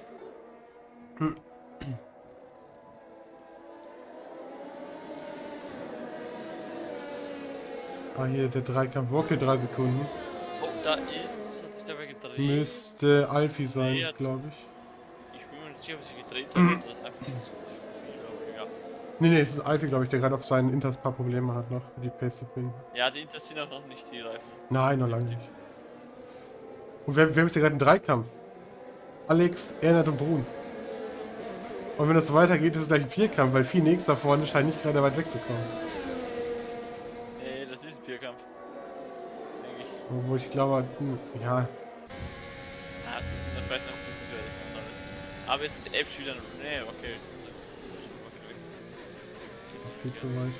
Ah, hier der Dreikampf. Rocket drei Sekunden. Oh, da ist. Hat sich dabei gedreht. Müsste Alfie sein, Nee, hat- glaube ich. Ich bin mir nicht sicher, ob sie gedreht hat. oder das einfach nicht so das Spiel, aber ja. Nee, nee, es ist Alfie, glaube ich, der gerade auf seinen Inters paar Probleme hat noch, die Pace zu finden. Ja, die interessieren auch noch nicht die Reifen. Nein, noch lange nicht. Und wir, wir haben jetzt hier gerade einen Dreikampf. Alex, Ernst und Brun. Und wenn das so weitergeht, ist es gleich ein Vierkampf, weil Phoenix da vorne scheint nicht gerade weit wegzukommen. Nee, das ist ein Vierkampf. Denke ich. Wo wo ich glaube, hm, ja, Ah, das ist dann vielleicht noch ein bisschen zu das man damit. Aber jetzt ist der App wieder. Nee, okay. Dann ist jetzt zum Beispiel mal weg. viel zu weit.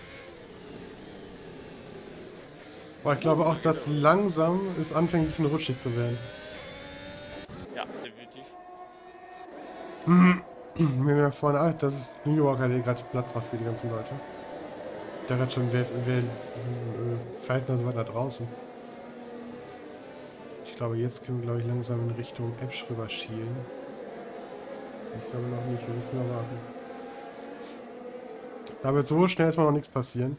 Aber ich glaube auch, dass langsam es anfängt, ein bisschen rutschig zu werden. Ja, definitiv. Wenn wir vorne, ah, das ist New Yorker, der gerade Platz macht für die ganzen Leute. Der hat schon, wer, wer äh, verhält das weiter draußen. Ich glaube, jetzt können wir, glaube ich, langsam in Richtung Epsch rüber schielen. Ich glaube noch nicht, wir müssen noch warten. Da wird so schnell erstmal noch nichts passieren.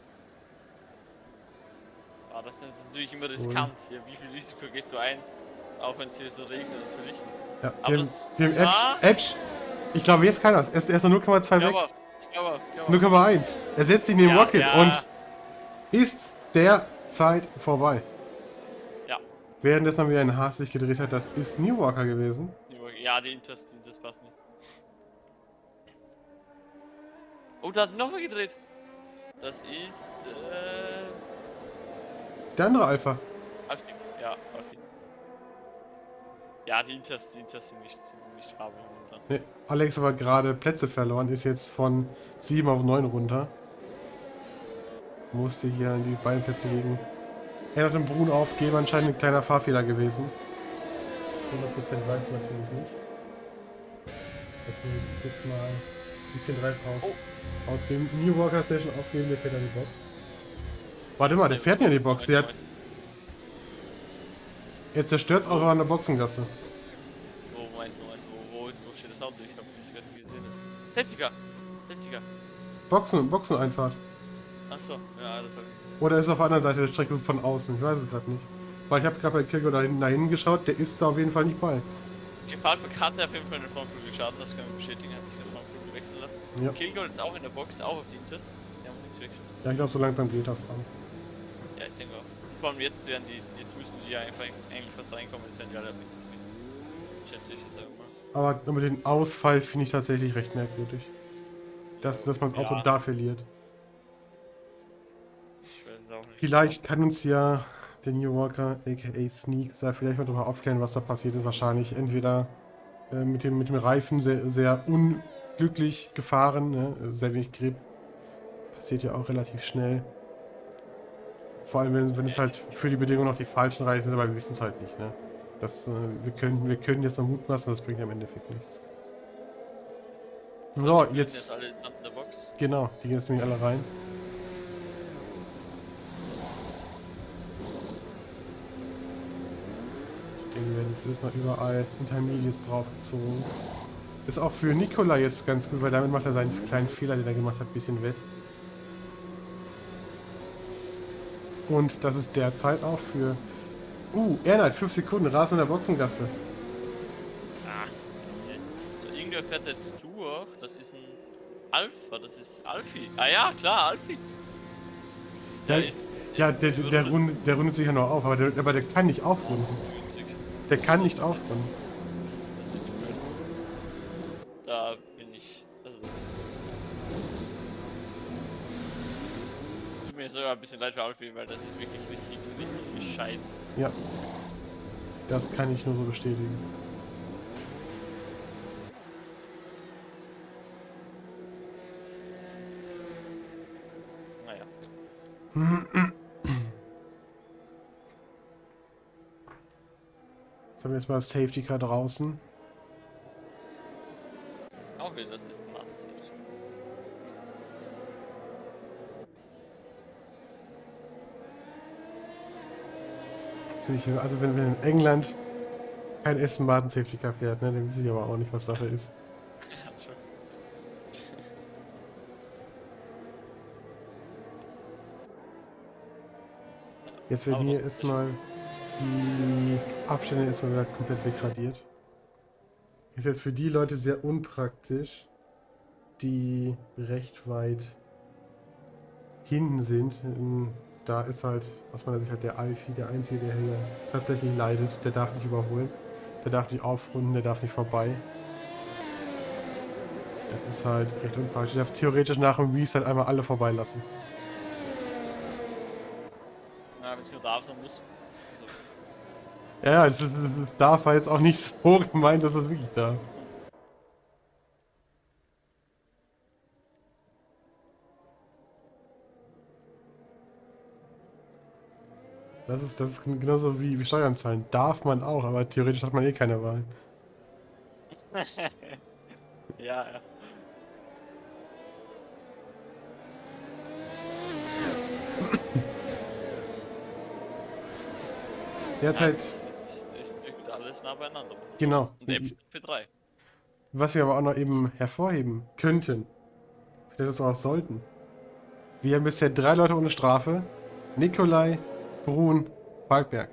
Ah, das ist natürlich immer riskant hier. Wie viel Risiko gehst du ein? Auch wenn es hier so regnet natürlich. Ja, Aber wir haben, das- wir haben ja. Epsch, Epsch. Ich glaube, jetzt kann er es. Er ist erst noch null Komma zwei Ich weg. glaube, ich glaube, ich glaube. null Komma eins. Er setzt sich neben Ja, Rocket ja. und ist der Zeit vorbei. Ja. Währenddessen haben wir einen Haas sich gedreht hat, das ist New Walker gewesen. Ja, die Inters, die Inters passen nicht. Oh, da hat sich noch mal gedreht. Das ist, äh... Der andere Alpha. Alfie. Ja, Alfie. Ja, die Inters, die Inters sind nicht, sind nicht farbig momentan. Nee, Alex aber gerade Plätze verloren, ist jetzt von sieben auf neun runter. Musste hier an die beiden Plätze gegen. Er hat den Brun aufgeben, anscheinend ein kleiner Fahrfehler gewesen. hundert Prozent weiß es natürlich nicht. Okay, jetzt mal ein bisschen Reif raus. Oh. Ausgeben. New Walker Station aufgeben, der fährt an die Box. Warte mal, der fährt ja in die Box. Der hat. Er zerstört auch an der Boxengasse. Oh, Moment, Moment, wo, wo, ist, wo steht das Auto? Ich hab das gerade nicht gesehen. Safety-Car! Safety-Car! Boxen, Boxeneinfahrt. Achso, ja, das hab ich. Oder ist auf der anderen Seite der Strecke von außen? Ich weiß es gerade nicht. Weil ich habe gerade bei Kirko da hinten dahin geschaut, der ist da auf jeden Fall nicht bei. Die Fahrtbeck hatte auf jeden Fall einen Frontflügel geschadet, das können wir bestätigen, hat sich der Frontflügel wechseln lassen. Ja. Killgold ist auch in der Box, auch auf die Inters. Der muss nichts wechseln. Ja, ich glaube, so langsam geht das an. Ja, ich denke auch. Vor allem jetzt werden die, jetzt müssen die ja einfach eigentlich fast reinkommen, jetzt werden die alle auf Inters gehen. Schätze ich jetzt einfach mal. Aber mit dem Ausfall finde ich tatsächlich recht merkwürdig. dass, dass man das Auto Ja. da verliert. Ich weiß es auch nicht. Vielleicht kann uns ja der New Walker, aka Sneaks, da vielleicht mal drüber aufklären, was da passiert ist. Wahrscheinlich entweder äh, mit, dem, mit dem Reifen sehr, sehr unglücklich gefahren, ne? Sehr wenig Grip. Passiert ja auch relativ schnell. Vor allem, wenn, wenn es halt für die Bedingungen noch die falschen Reifen sind, aber wir wissen es halt nicht. Ne? Das, äh, wir, können, wir können jetzt noch mutmaßen, das bringt ja im Endeffekt nichts. So, Die jetzt. sind jetzt alle in der Box. Genau, die gehen jetzt nämlich alle rein. Ich denke, wir werden jetzt mal überall Intermediates draufgezogen. Ist auch für Nikola jetzt ganz gut, weil damit macht er seinen kleinen Fehler, den er gemacht hat, ein bisschen wett. Und das ist derzeit auch für... Uh, Ernald, fünf Sekunden, Rasen in der Boxengasse. Ah. So, irgendwer fährt jetzt durch. Das ist ein Alpha, das ist Alfie. Ah ja, klar, Alfie. Ja, Der ist. ja der, der, der, rundet, der rundet sich ja noch auf, aber der, aber der kann nicht aufrunden. Der kann nicht aufrunden. Das ist blöd. Da bin ich. Das ist. Es tut mir sogar ein bisschen leid für Alfie, weil das ist wirklich richtig, richtig bescheiden. Ja. Das kann ich nur so bestätigen. Naja. Jetzt haben wir jetzt mal Safety Car draußen. Auch wieder, das ist ein Ansicht. Also wenn, wenn in England kein Aston Martin Safety Car fährt, ne, dann wissen ich aber auch nicht, was Sache ist. Ja, schon. Jetzt werden Aber hier was ist erstmal die Abstände erstmal wieder komplett wegradiert. Ist jetzt für die Leute sehr unpraktisch, die recht weit hinten sind. Da ist halt, aus meiner Sicht halt der Alfie der Einzige, der hier tatsächlich leidet. Der darf nicht überholen, der darf nicht aufrunden, der darf nicht vorbei. Das ist halt recht unpraktisch. Der darf theoretisch nach dem Reset einmal alle vorbeilassen. Ja, wenn ich nur darf, so muss. Also, Ja, das, ist, das ist, darf war jetzt auch nicht so gemeint, dass das wirklich darf. Das ist, das ist genauso wie, wie Steuern zahlen. Darf man auch, aber theoretisch hat man eh keine Wahl. ja, ja. Derzeit, Jetzt, jetzt ist wirklich alles nah beieinander. muss ich genau. sagen. Und selbst für drei. Was wir aber auch noch eben hervorheben könnten, vielleicht das auch sollten. Wir haben bisher drei Leute ohne Strafe. Nikolai, Brun, Falkberg.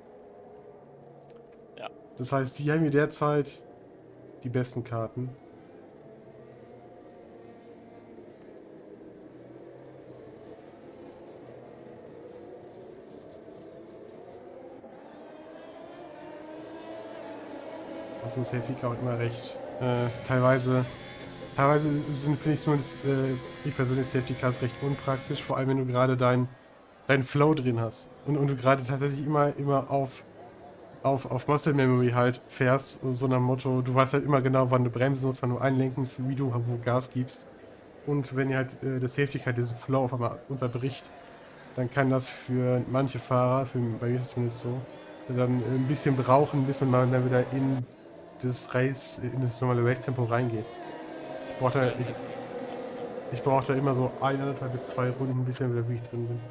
Ja. Das heißt, die haben hier derzeit die besten Karten. Aus dem Safety Car immer recht. Äh, teilweise, teilweise sind, finde ich zumindest, äh, ich persönlich Safety Cars recht unpraktisch, vor allem wenn du gerade deinen dein Flow drin hast. Und, und du gerade tatsächlich immer, immer auf, auf, auf Muscle Memory halt fährst, so nach dem Motto, du weißt halt immer genau, wann du bremsen musst, wann du einlenken musst, wie du wo Gas gibst. Und wenn ihr halt äh, das Safety Car diesen Flow auf einmal unterbricht, dann kann das für manche Fahrer, für, bei mir ist es zumindest so, dann ein bisschen brauchen, bis man dann wieder in das Race, in das normale Race-Tempo reingeht. Ich brauche da, ich, ich brauch da immer so eineinhalb bis zwei Runden, bis ich wieder wirklich drin bin.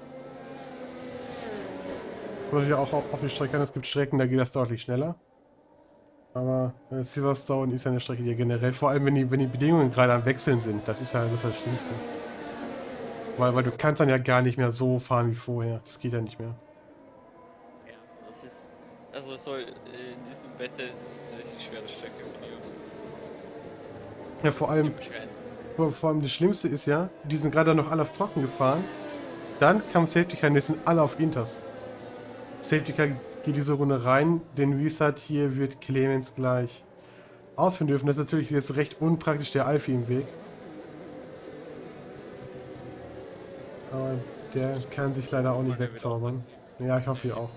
Kommt natürlich auch auf die Strecke an, es gibt Strecken, da geht das deutlich schneller. Aber äh, Silverstone ist ja eine Strecke, die ja generell, vor allem wenn die, wenn die Bedingungen gerade am Wechseln sind, das ist ja das, ist ja das Schlimmste. Weil, weil du kannst dann ja gar nicht mehr so fahren wie vorher. Das geht ja nicht mehr. Ja, das ist. Also es soll äh, in diesem Wetter ist eine richtig schwere Strecke für die Jungs. Ja, vor allem, Beschweren. vor, vor allem das Schlimmste ist ja, die sind gerade noch alle auf Trocken gefahren. Dann kam Safety Car und die sind alle auf Inters. Safety Car geht diese Runde rein. Den Reset hier wird Clemens gleich ausführen dürfen. Das ist natürlich jetzt recht unpraktisch, der Alfie im Weg. Aber der kann sich leider auch nicht Wollen wir wieder wegzaubern. Ja, ich hoffe auch.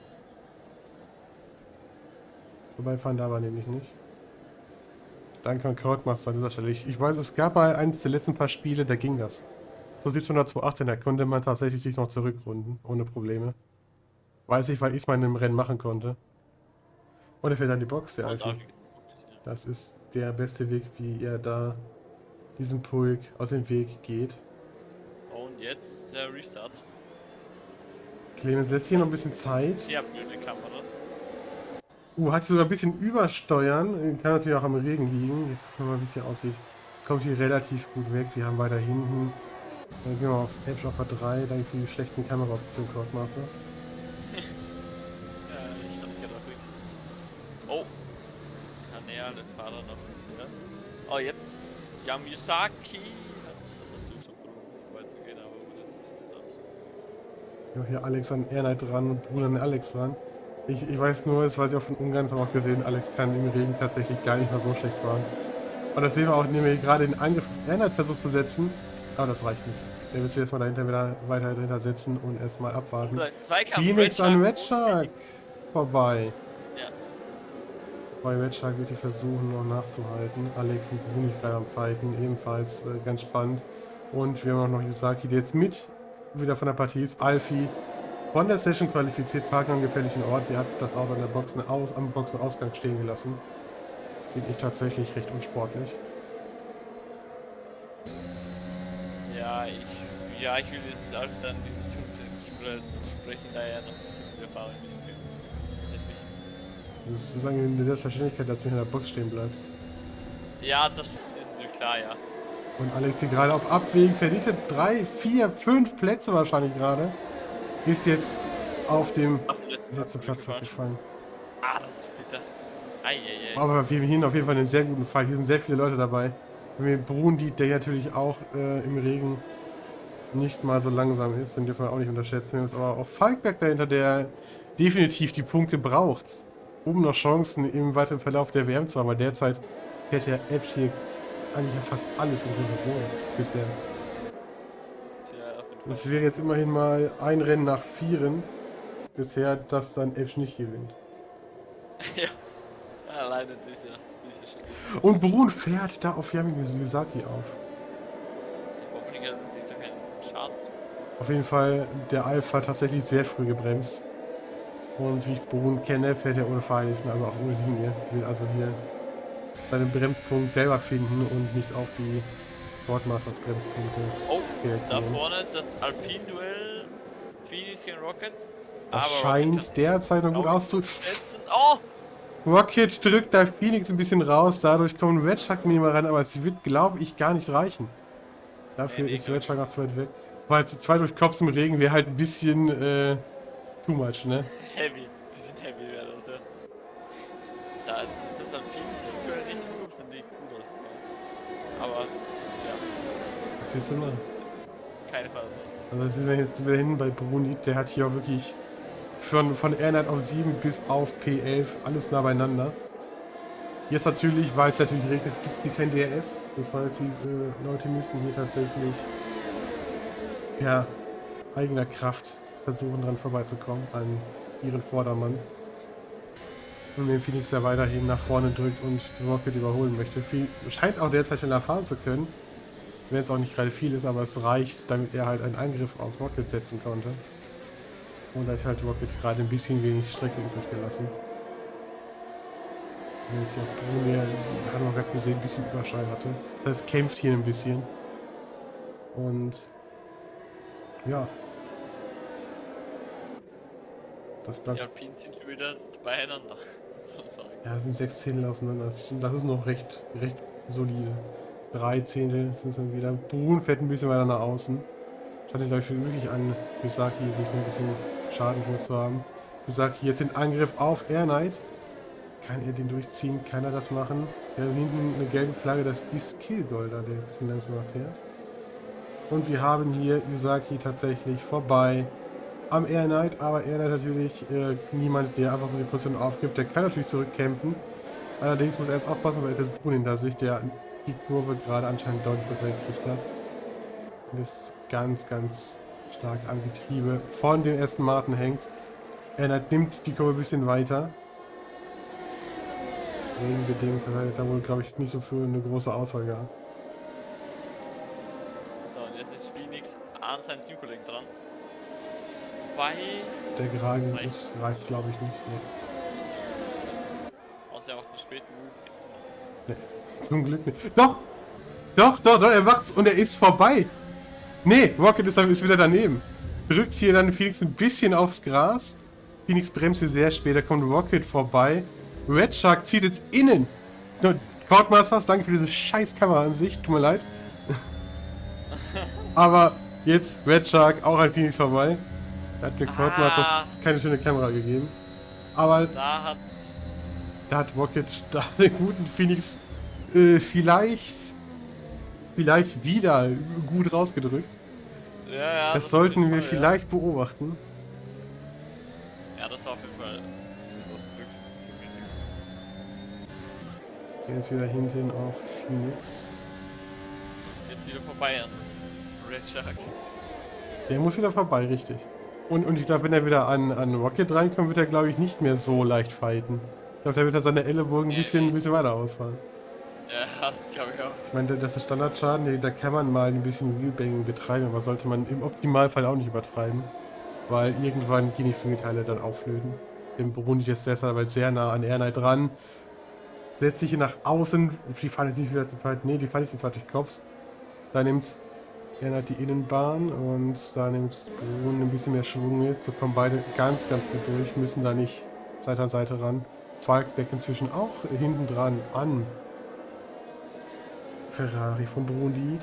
Vorbeifahren darf er nämlich nicht. Danke an Codemaster an dieser Stelle. Ich, ich weiß, es gab mal eines der letzten paar Spiele, da ging das. So siebzehnhundert zweihundertachtzehn, da konnte man tatsächlich sich noch zurückrunden, ohne Probleme. Weiß ich, weil ich es mal in einem Rennen machen konnte. Und er fährt dann die Box, der Und Alfie. auch- Das ist der beste Weg, wie er da diesen Pulk aus dem Weg geht. Und jetzt der Restart. Clemens lässt hier noch ein bisschen Zeit. Ja, blöde Kameras. Uh, hat sogar ein bisschen übersteuern. Kann natürlich auch am Regen liegen. Jetzt gucken wir mal, wie es hier aussieht. Kommt hier relativ gut weg. Wir haben weiter hinten. Dann gehen wir auf Edge auf drei. Danke für die schlechten Kameraoptionen, Codemasters. Ja, ich hab gedacht, wirklich. Oh! Kann er den Fahrer noch passieren? Oh, jetzt. Yamasaki hat versucht, am Brunnen vorbeizugehen, aber wurde nicht aus. Ja, hier Alex an Airnight dran und Bruder an Alex dran. Ich, ich weiß nur, das weiß ich auch von Ungarn, das haben wir auch gesehen, Alex kann im Regen tatsächlich gar nicht mal so schlecht fahren. Und das sehen wir auch, indem er gerade den Angriff auf Airnight versucht zu setzen. Aber das reicht nicht. Der wird sich erstmal dahinter wieder weiter dahinter setzen und erstmal abwarten. Zweikampf. Phoenix an Red Shark. Shark vorbei. Ja. Bei Red Shark wird die versuchen noch nachzuhalten. Alex und Bruni gerade am Fighten, ebenfalls äh, ganz spannend. Und wir haben auch noch Yusaki, der jetzt mit wieder von der Partie ist. Alfie von der Session qualifiziert, parken am gefährlichen Ort. Der hat das Auto an der Boxen aus, am Boxenausgang stehen gelassen. Finde ich tatsächlich recht unsportlich. Ja, ich, ja, ich will jetzt auch dann die Spieler zu sprechen, da er noch nicht so viel Erfahrung mit dem tatsächlich. Das ist sozusagen eine Selbstverständlichkeit, dass du in der Box stehen bleibst. Ja, das ist natürlich klar, ja. Und Alex hier gerade auf Abwägen, verdiente drei, vier, fünf Plätze wahrscheinlich gerade. Ist jetzt auf dem Auf den letzten, letzten Platz zurückgefahren. abgefallen. Ah, das ist bitter. Eieiei. Aber wir haben hier auf jeden Fall einen sehr guten Fall. Hier sind sehr viele Leute dabei. Wir Brundi, der natürlich auch äh, im Regen nicht mal so langsam ist, den dürfen wir auch nicht unterschätzen. Wir haben jetzt aber auch Falkberg dahinter, der definitiv die Punkte braucht, um noch Chancen im weiteren Verlauf der W M zu haben. Weil derzeit fährt der App hier eigentlich ja fast alles in Rot bisher. Tja, auf jeden Fall. Es wäre jetzt immerhin mal ein Rennen nach vieren bisher, dass dann Edge nicht gewinnt. Ja. Ja, alleine diese, diese Schritte. Und Brun fährt da auf Yami Yusaki auf. Hoffentlich hat er sich da keinen Schaden zu. Auf jeden Fall der Alpha tatsächlich sehr früh gebremst. Und wie ich Brun kenne, fährt er ohne Fahrhilfen, also auch ohne Linie. Will also hier seinen Bremspunkt selber finden und nicht auf die Codemasters Bremspunkte Oh, reagieren. da vorne das Alpine-Duell. Phoenix gegen Rocket. Das Aber scheint Rocket kann derzeit noch gut auch auszu... setzen. Oh! Rocket drückt da Phoenix ein bisschen raus, dadurch kommen Red Shark Minima ran, aber es wird, glaube ich, gar nicht reichen. Dafür Nee, nee, ist Red Shark noch zu weit weg. Weil zu zweit durch Kopf im Regen wäre halt ein bisschen äh, too much, ne? Heavy. Bisschen heavy wäre das, ja. Da ist das Alpine-Team nicht gut, sind die gut ausgegangen. Aber, ja. Jetzt sind wir. Das ist keine Fall. Also das ist jetzt wieder hin bei Bruni, der hat hier auch wirklich von, von R neun auf sieben bis auf P elf alles nah beieinander. Jetzt natürlich, weil es natürlich regnet, gibt es hier kein D R S. Das heißt, die äh, Leute müssen hier tatsächlich per eigener Kraft versuchen, dran vorbeizukommen an ihren Vordermann. Und den Phoenix ja weiterhin nach vorne drückt und Rocket überholen möchte. Viel, scheint auch derzeit schneller fahren zu können. Wenn es auch nicht gerade viel ist, aber es reicht, damit er halt einen Angriff auf Rocket setzen konnte. Und hat halt Rocket gerade ein bisschen wenig Strecke übrig gelassen. Hier ist ja auch Brune, haben wir gerade gesehen, ein bisschen Überschein hatte. Das heißt, kämpft hier ein bisschen. Und ja. Das Die bleibt. Alpinen sind wieder beieinander, muss man sagen. Ja, es sind sechs Zehntel auseinander. Das ist, das ist noch recht, recht solide. Drei Zehntel sind es dann wieder. Brun fährt ein bisschen weiter nach außen. Scheint, glaube ich, wirklich an Yusaki sich ein bisschen Schaden geholt zu haben. Yusaki jetzt den Angriff auf Air Knight. Kann er den durchziehen? Kann er das machen? Wir haben hinten eine gelbe Flagge, das ist Killgolder, der ein bisschen langsamer fährt. Und wir haben hier Yusaki tatsächlich vorbei am Air Knight, aber Air Knight natürlich äh, niemand, der einfach so die Position aufgibt. Der kann natürlich zurückkämpfen. Allerdings muss er erst aufpassen, weil er das Brun hinter sich, der die Kurve gerade anscheinend deutlich besser gekriegt hat. Und ist ganz, ganz stark am Getriebe von dem Aston Martin hängt. Er nimmt die Kurve ein bisschen weiter. Regenbedingt hat er da wohl, glaube ich, nicht so für eine große Auswahl gehabt. So, und jetzt ist Phoenix an seinem Teamkollegen dran. Wobei... Der Geraden ist, reicht, glaube ich, nicht. Nee. Außer er macht einen späten Move. Nee, zum Glück nicht. Doch! Doch, doch, doch, er macht's und er ist vorbei! Nee, Rocket ist, ist wieder daneben. Drückt hier dann Phoenix ein bisschen aufs Gras. Phoenix bremst hier sehr spät, da kommt Rocket vorbei. Red Shark zieht jetzt innen. Codemasters, danke für diese scheiß Kameraansicht, tut mir leid. Aber jetzt Red Shark auch an Phoenix vorbei. Da hat mir Codemasters Ah. keine schöne Kamera gegeben. Aber Da hat... da hat Rocket da den guten Phoenix äh, vielleicht, vielleicht wieder gut rausgedrückt. Ja, ja, Das auf sollten jeden wir Fall, vielleicht beobachten. Ja. ja, das war auf jeden Fall... großes Glück. Jetzt wieder hinten auf Phoenix. Das ist jetzt wieder vorbei an Red Shark. Der muss wieder vorbei, richtig. Und, und ich glaube, wenn er wieder an, an Rocket reinkommt, wird er, glaube ich, nicht mehr so leicht fighten. Ich glaube, da wird er seine Ellenbogen ein bisschen, ein bisschen weiter ausfahren. Ja, das glaube ich auch. Ich meine, das ist Standardschaden, da kann man mal ein bisschen Wheelbanging betreiben, aber sollte man im Optimalfall auch nicht übertreiben. Weil irgendwann gehen die Flügelteile dann aufflöten. Im Burundi ist deshalb aber sehr nah an Air Knight dran. Setzt sich hier nach außen, die fahren jetzt nicht wieder zu zweit, nee, die fahren jetzt zu zweit durch Cops. Da nimmt Air Knight die Innenbahn und da nimmt Brun ein bisschen mehr Schwung mit. So kommen beide ganz, ganz gut durch, müssen da nicht Seite an Seite ran. Falkbeck inzwischen auch hinten dran an Ferrari von Brundit.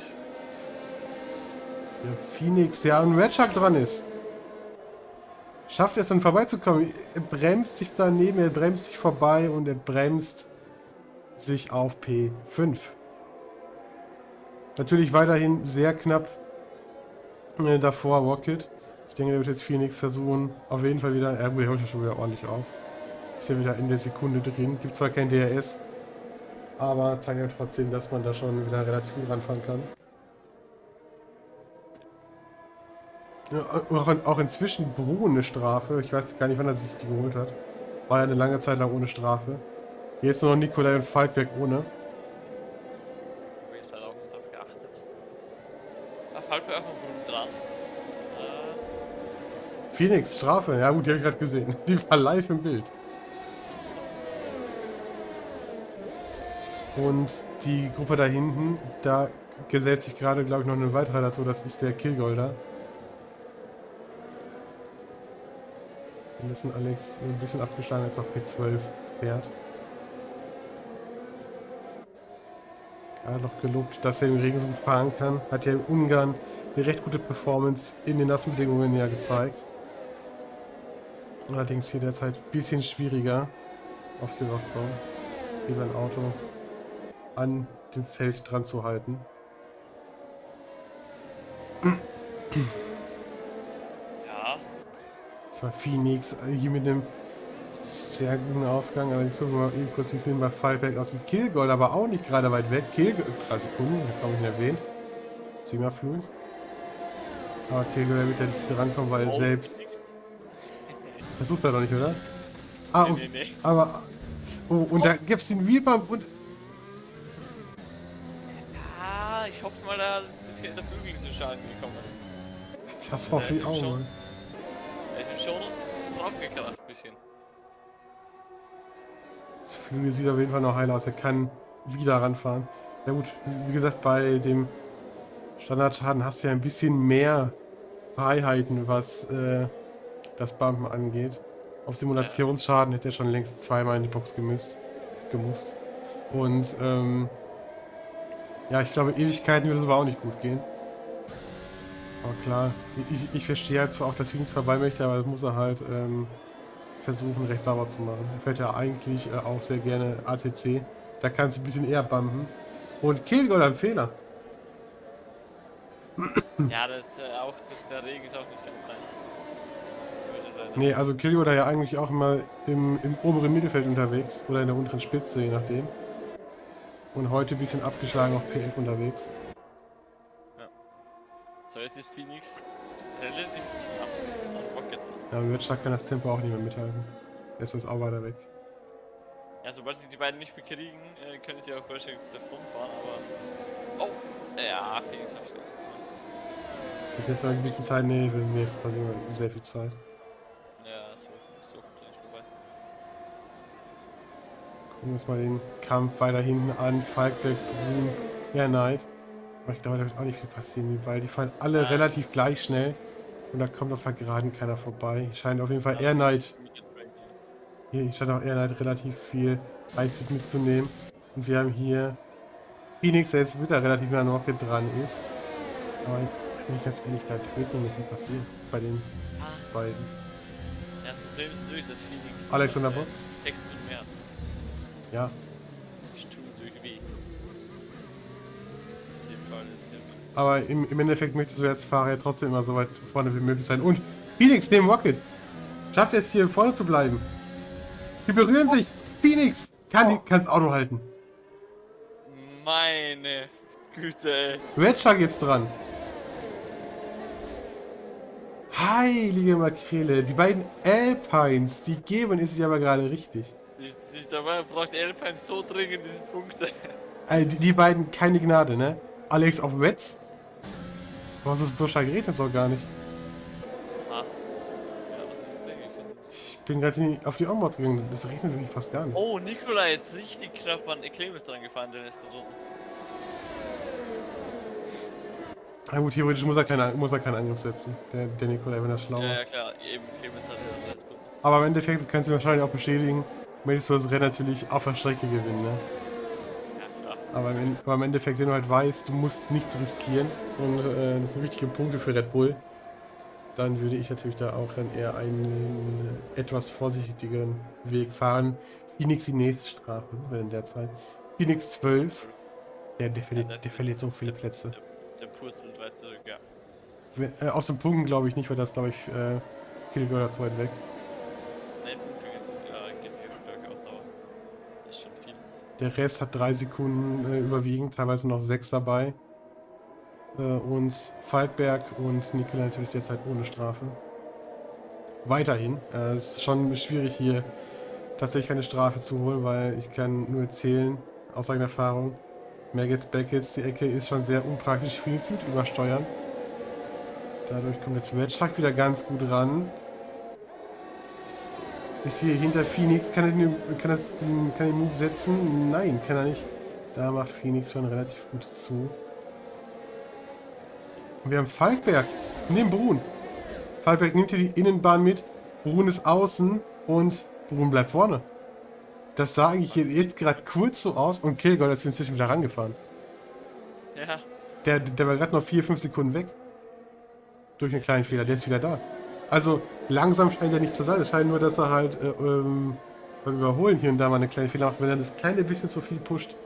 Der Phoenix, der an Red Shark dran ist. Schafft es dann vorbeizukommen. Er bremst sich daneben, er bremst sich vorbei und er bremst sich auf P fünf. Natürlich weiterhin sehr knapp äh, davor Rocket. Ich denke, der wird jetzt Phoenix versuchen, auf jeden Fall wieder, er holt ja schon wieder ordentlich auf. Ist ja wieder in der Sekunde drin. Gibt zwar kein D R S, aber zeigt ja trotzdem, dass man da schon wieder relativ gut ranfahren kann. Ja, auch, auch inzwischen Brun eine Strafe. Ich weiß gar nicht, wann er sich die geholt hat. War ja eine lange Zeit lang ohne Strafe. Jetzt nur noch Nikolai und Falkberg ohne. Ich habe halt auch nicht darauf geachtet. Da fällt mir auch noch Blumen dran. Äh, Phoenix, Strafe. Ja gut, die habe ich gerade gesehen. Die war live im Bild. Und die Gruppe da hinten, da gesellt sich gerade, glaube ich, noch eine weitere dazu. Das ist der Killgolder. Wir müssen Alex ein bisschen abgeschlagen, als auf P zwölf fährt. Er hat noch gelobt, dass er im Regen so gut fahren kann. Hat ja in Ungarn eine recht gute Performance in den nassen Bedingungen ja gezeigt. Allerdings hier derzeit ein bisschen schwieriger auf Silverstone, hier sein Auto an dem Feld dran zu halten. ja, Das war Phoenix hier mit einem sehr guten Ausgang. Aber ich gucke mal eben kurz, wie viel bei Falkberg aussieht. Killgold aber auch nicht gerade weit weg. Killgold, drei Sekunden, ich habe ich nicht erwähnt. Streamerflug. Aber Killgold wird ja nicht drankommen, weil oh, selbst. nix. Versucht er doch nicht, oder? Ah, Nee, und, nee, nee. aber. Oh, und da gibt es den Wheelbump und. Ja, ich hoffe mal, da ist hier der Flügel nicht so schaden gekommen. Das hoffe ich Ja, auch. schon. Mann. Ich bin schon draufgekracht ein bisschen. Das Flügel sieht auf jeden Fall noch heil aus. Er kann wieder ranfahren. Ja gut, wie gesagt, bei dem Standardschaden hast du ja ein bisschen mehr Freiheiten, was äh, das Bumpen angeht. Auf Simulationsschaden hätte er schon längst zweimal in die Box gemusst. gemusst. Und ähm, ja, ich glaube, Ewigkeiten würde es aber auch nicht gut gehen. Aber klar, ich, ich verstehe halt zwar auch, dass Phoenix vorbei möchte, aber das muss er halt ähm, versuchen, recht sauber zu machen. Er fährt ja eigentlich äh, auch sehr gerne A C C. Da kannst du ein bisschen eher bumpen. Und Killgold hat einen Fehler. Ja, das, äh, auch das, der Regen ist auch nicht ganz seins. Nee, also Killgold ja eigentlich auch immer im, im oberen Mittelfeld unterwegs. Oder in der unteren Spitze, je nachdem. Und heute ein bisschen abgeschlagen auf P elf unterwegs. Ja. So, jetzt ist Phoenix relativ knapp an Rocket. Ja, mit Red Shark kann das Tempo auch nicht mehr mithalten. Der ist jetzt auch weiter weg. Ja, sobald sie die beiden nicht bekriegen, äh, können sie auch Red Shark davon fahren, aber... Oh! Ja, Phoenix auf Schluss. Ich jetzt noch ein bisschen Zeit, nee, wir haben jetzt quasi sehr viel Zeit. Ja, so, so kommt er nicht vorbei. Gucken wir uns mal den Kampf weiter hinten an. Falkbeck, Brun, Air Knight. Aber ich glaube, da wird auch nicht viel passieren, weil die fallen alle Nein. relativ gleich schnell. Und da kommt auf der Geraden keiner vorbei. Scheint auf jeden Fall Ja, Air das Knight. ist Medium Break, ja. Hier scheint auch Air Knight relativ viel Highspeed mitzunehmen. Und wir haben hier Phoenix, der jetzt wieder relativ nah an Rocket dran ist. Aber ich bin ich ganz ehrlich, da wird nicht viel passieren bei den beiden. Ja, das Problem ist natürlich, dass Phoenix... Alex in der äh, Box? Text mit mehr hat. Ja. Stuhl durch W. In dem Fall jetzt hier. Aber im, im Endeffekt möchtest du als Fahrer ja trotzdem immer so weit vorne wie möglich sein. Und Phoenix neben Rocket. Schafft es hier vorne zu bleiben. Die berühren sich. Phoenix kann, die, kann das Auto halten. Meine Güte, ey. Red Shark jetzt dran. Heilige Makrele. Die beiden Alpines, die geben es sich aber gerade richtig. Die, die, dabei braucht Alpine so dringend diese Punkte. Also die, die beiden keine Gnade, ne? Alex auf Wets. Aber so, so stark regnet es auch gar nicht. Ah. Ja, was ist jetzt hingekommen? Ich bin gerade auf die Onboard gegangen. Das regnet wirklich fast gar nicht. Oh, Nikola ist richtig knapp an Eclamus dran gefahren, der ist da drunten. Na gut, theoretisch muss er, keine, muss er keinen Angriff setzen. Der, der Nikolai, wenn er schlau Ja, war. ja, klar, eben Clemens hatte das gut. Aber im Endeffekt, das kannst du wahrscheinlich auch bestätigen, möchtest du das Rennen natürlich auf der Strecke gewinnen, ne? Ja, klar. Aber im, End- aber im Endeffekt, wenn du halt weißt, du musst nichts riskieren und äh, das sind wichtige Punkte für Red Bull, dann würde ich natürlich da auch dann eher einen etwas vorsichtigeren Weg fahren. Phoenix die nächste Strafe, was sind wir denn derzeit? Phoenix zwölf. Ja, der verliert, der- der verliert so viele der- Plätze. Der, der purzelt weit zurück, ja. Wenn- Äh, aus den Punkten glaube ich nicht, weil das glaube ich äh, Kilometer zu weit weg. Nein, Punkte geht ja, geht hier durchaus, aber das ist schon viel. Der Rest hat drei Sekunden äh, überwiegend, teilweise noch sechs dabei. Äh, und Falkberg und Nikola natürlich derzeit ohne Strafe. Weiterhin. Äh, es ist schon schwierig hier tatsächlich keine Strafe zu holen, weil ich kann nur erzählen, aus eigener Erfahrung, Maggots, Beckets, die Ecke ist schon sehr unpraktisch, Phoenix mit übersteuern. Dadurch kommt jetzt Red Shark wieder ganz gut ran. Ist hier hinter Phoenix, kann er den, kann das, kann den Move setzen? Nein, kann er nicht. Da macht Phoenix schon relativ gut zu. Und wir haben Falkberg neben Brun. Falkberg nimmt hier die Innenbahn mit, Brun ist außen und Brun bleibt vorne. Das sah eigentlich jetzt gerade kurz so aus und Kilgore ist inzwischen wieder rangefahren. Ja, Der, der war gerade noch vier fünf Sekunden weg. Durch einen kleinen Fehler, der ist wieder da. Also langsam scheint er nicht zu sein. Es scheint nur, dass er halt äh, ähm, beim Überholen hier und da mal eine kleine Fehler macht, wenn er das kleine bisschen zu viel pusht.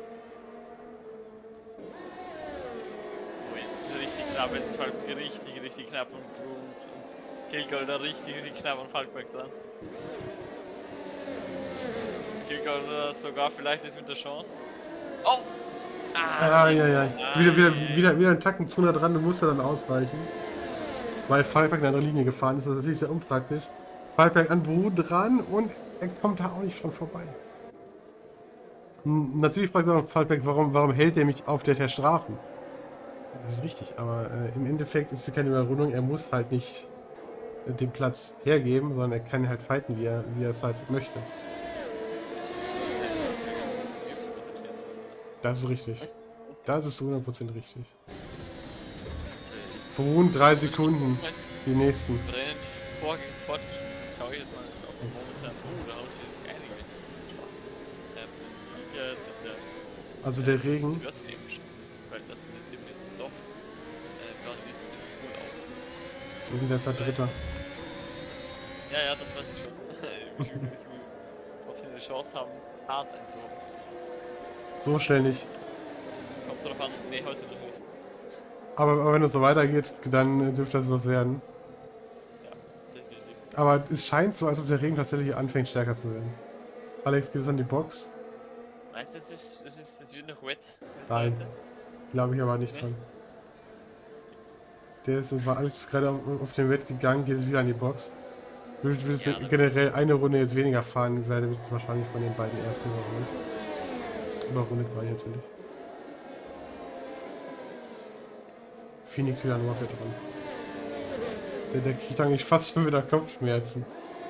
oh, jetzt richtig knapp, jetzt ist Falkberg richtig, richtig knapp und Bruns und Kilgore da richtig, richtig knapp an Falkberg dran. Kilgore sogar vielleicht jetzt mit der Chance. Oh! Ah, ja, ja. Wieder, wieder, nein. wieder, wieder einen Tacken zu nah dran, du musst dann ausweichen. Weil Falkberg in eine andere Linie gefahren ist, das ist natürlich sehr unpraktisch. Falkberg an Brun dran und er kommt da auch nicht schon vorbei. Hm, natürlich fragt sich Falkberg, warum, warum hält er mich auf der der Strafen? Das ist richtig, aber äh, im Endeffekt ist es keine Überrundung, er muss halt nicht äh, den Platz hergeben, sondern er kann halt fighten, wie er, wie er es halt möchte. Das ist richtig. Das ist hundert Prozent richtig. Brun, drei Sekunden. Die nächsten. Rennen fortgeschritten. Schau ich jetzt mal auf den momentan. Oh, da haut sie jetzt einige. Ähm, ja, der, Also der Regen. das eben schon ist, weil das ist eben jetzt doch äh, gerade wie es mit dem Pool aussieht. Wir sind derzeit Dritter. Ja, ja, das weiß ich schon. Ich will wissen, ob sie eine Chance haben, Haas einzuholen. So schnell nicht. Kommt drauf an. Nee, heute noch nicht. Aber, aber wenn es so weitergeht, dann äh, dürfte das was werden. Ja, definitiv. Aber es scheint so, als ob der Regen tatsächlich anfängt stärker zu werden. Alex, geht es an die Box? Meinst du, es ist, es ist, es wird noch wet? Nein. Glaube ich aber nicht Nee. dran. Der ist, war alles gerade auf, auf den Wett gegangen, geht jetzt wieder an die Box. Würdest würdest Ja, du ne. generell eine Runde jetzt weniger fahren, werde wird es wahrscheinlich von den beiden ersten überrundet. Überrundet war ich natürlich. Phoenix wieder an Rocket dran. Der, der kriegt eigentlich fast schon wieder Kopfschmerzen.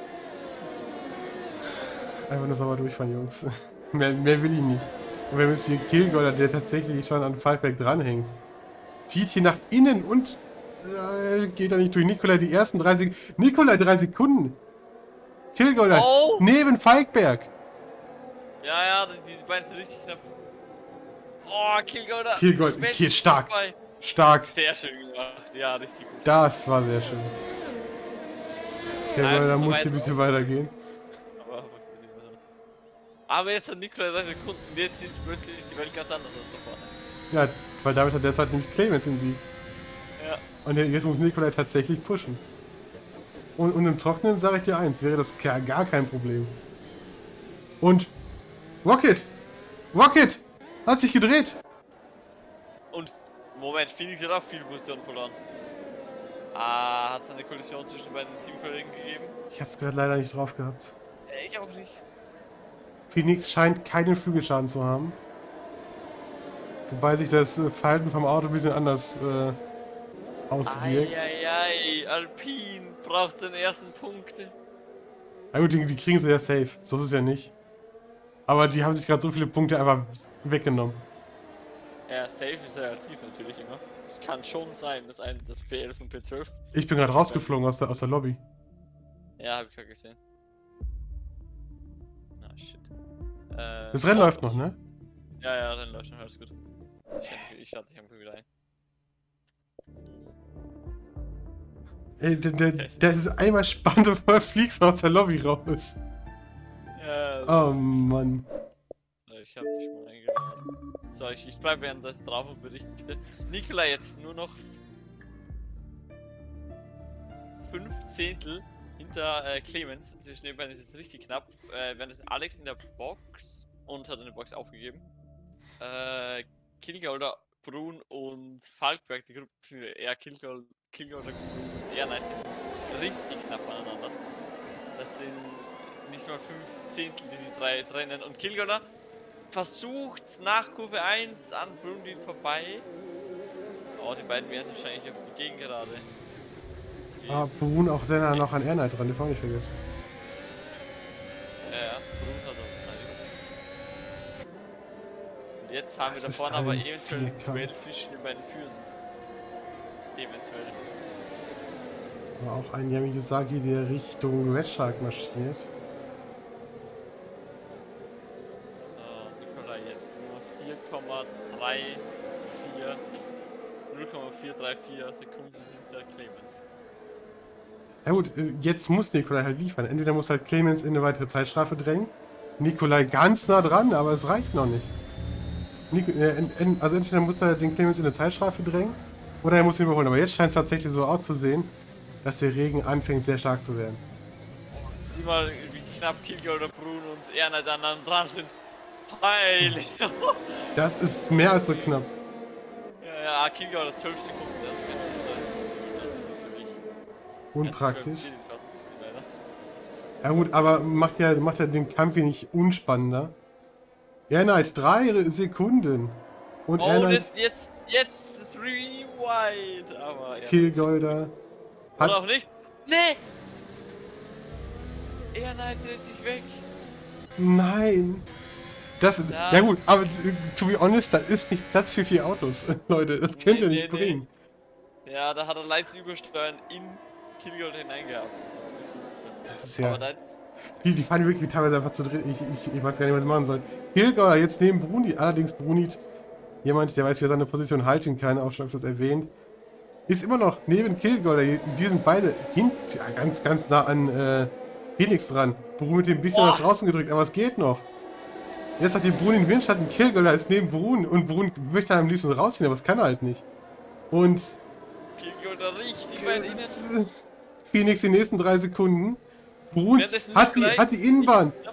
Einfach nur sauber durchfahren, Jungs. mehr, mehr will ich nicht. Und wir müssen hier Killgolder, der tatsächlich schon an Falkberg dranhängt. Zieht hier nach innen und äh, geht da nicht durch. Nikolai die ersten drei Sekunden. Nikolai drei Sekunden. Killgolder Oh! neben Falkberg. Ja, ja, die, die beiden sind richtig knapp. Oh, Killgolder. Killgolder, Mensch, hier stark. vorbei. Stark. Sehr schön gemacht. Ja, richtig gut. Das war sehr schön. Killgolder Also, musste weit ein bisschen weitergehen. Aber, aber jetzt hat Nikolai drei Sekunden. Jetzt sieht plötzlich die Welt ganz anders aus da vorne. Ja, weil damit hat derzeit nämlich Clemens in Sieg. Ja. Und jetzt muss Nikolai tatsächlich pushen. Und, und im Trockenen sage ich dir eins, wäre das gar gar kein Problem. Und Rocket! Rocket! Hat sich gedreht! Und Moment, Phoenix hat auch viel Position verloren. Ah, hat es eine Kollision zwischen den beiden Teamkollegen gegeben? Ich hatte es gerade leider nicht drauf gehabt. Äh, ich auch nicht. Phoenix scheint keinen Flügelschaden zu haben. Wobei sich das äh, Verhalten vom Auto ein bisschen anders äh, auswirkt. Eieiei, Alpine braucht den ersten Punkte. Na gut, die, die kriegen sie ja safe. So ist es ja nicht. Aber die haben sich gerade so viele Punkte einfach weggenommen. Ja, safe ist relativ natürlich immer. Es kann schon sein, dass ein das P elf und P zwölf. Ich bin gerade rausgeflogen aus der, aus der Lobby. Ja, hab ich ja gesehen. Ah, shit. Äh, Das Rennen oh, läuft noch, ne? Ja, ja, Rennen läuft noch, alles gut. Ich, ich lade dich einfach wieder ein. Ey, der, der, der ist einmal spannend, bevor er fliegst aus der Lobby raus. Ja, Oh ist- Mann. Ich hab dich mal eingeladen. So, ich, ich bleibe währenddessen drauf und berichte. Nikolai jetzt nur noch fünf Zehntel hinter äh, Clemens. Zwischen den beiden ist es richtig knapp. Äh, während ist Alex in der Box und hat eine Box aufgegeben. Äh, Killgolder, Brun und Falkberg, die Gruppe, eher Killgolder, Killgolder und Airnight, richtig knapp aneinander. Das sind nicht mal fünf Zehntel, die die drei trennen. Und Killgolder versucht nach Kurve eins an Brundin vorbei. Oh, die beiden werden wahrscheinlich auf die Gegengerade. Ah, Brun auch sehr nah noch an Airnight dran, den darf ich nicht vergessen. Ja, ja, Brun hat auch Zeit. Und jetzt haben Das wir da ist vorne aber ein eventuell ein Vierkampf. Duell zwischen den beiden Führenden. Eventuell. Aber auch ein Yami Yusagi, der Richtung Red Shark marschiert. So, Nikolai jetzt nur vier Komma drei vier, null Komma vier drei vier Sekunden hinter Clemens. Ja gut, äh, jetzt muss Nikolai halt liefern. Entweder muss halt Clemens in eine weitere Zeitstrafe drängen. Nikolai ganz nah dran, aber es reicht noch nicht. Nik äh, en en also entweder muss er den Clemens in eine Zeitstrafe drängen, oder er muss ihn überholen. Aber jetzt scheint es tatsächlich so auszusehen, dass der Regen anfängt sehr stark zu werden. Sieh mal, wie knapp Killgolder, Brun und Erna dann dran sind. Heilig! Das ist mehr als so knapp. Ja, ja, Killgolder zwölf Sekunden, das ist ganz gut. Das ist natürlich Unpraktisch. ganz zwölf fast ein bisschen leider. Ja gut, aber macht ja, macht ja den Kampf hier nicht unspannender. Airnight, drei Sekunden. Und Oh, und Airnight, jetzt, jetzt, jetzt ist Rewind, aber ja. Killgolder. Oder Hat, auch nicht? Nee! Airnight dreht sich weg. nein. Das, Das- ja gut, aber äh, to be honest, da ist nicht Platz für vier Autos, Leute. Das könnt Nee, ihr nicht nee, nee. bringen. Ja, da hat er Leits übersteuern in Killgolder hineingehabt. Das ist auch ein bisschen. Das ist ja. Aber das. Die, die fahren wirklich teilweise einfach zu dritt. Ich, ich, ich weiß gar nicht, was ich machen soll. Killgolder jetzt neben Bruni. Allerdings Brunit, jemand, der weiß, wie er seine Position halten kann, auch schon öfters erwähnt, ist immer noch neben Killgolder. Die sind beide hin, ja, ganz, ganz nah an äh, Phoenix dran. Brun ein bisschen Boah. nach draußen gedrückt, aber es geht noch. Jetzt hat die Brun den Windschatten, Killgolder ist neben Brun und Brun möchte am liebsten rausziehen, aber es kann er halt nicht. Und Killgolder richtig weit innen. Phoenix die nächsten drei Sekunden. Brun Währenddessen hat die, Nikolai- hat die Innenbahn. Ja.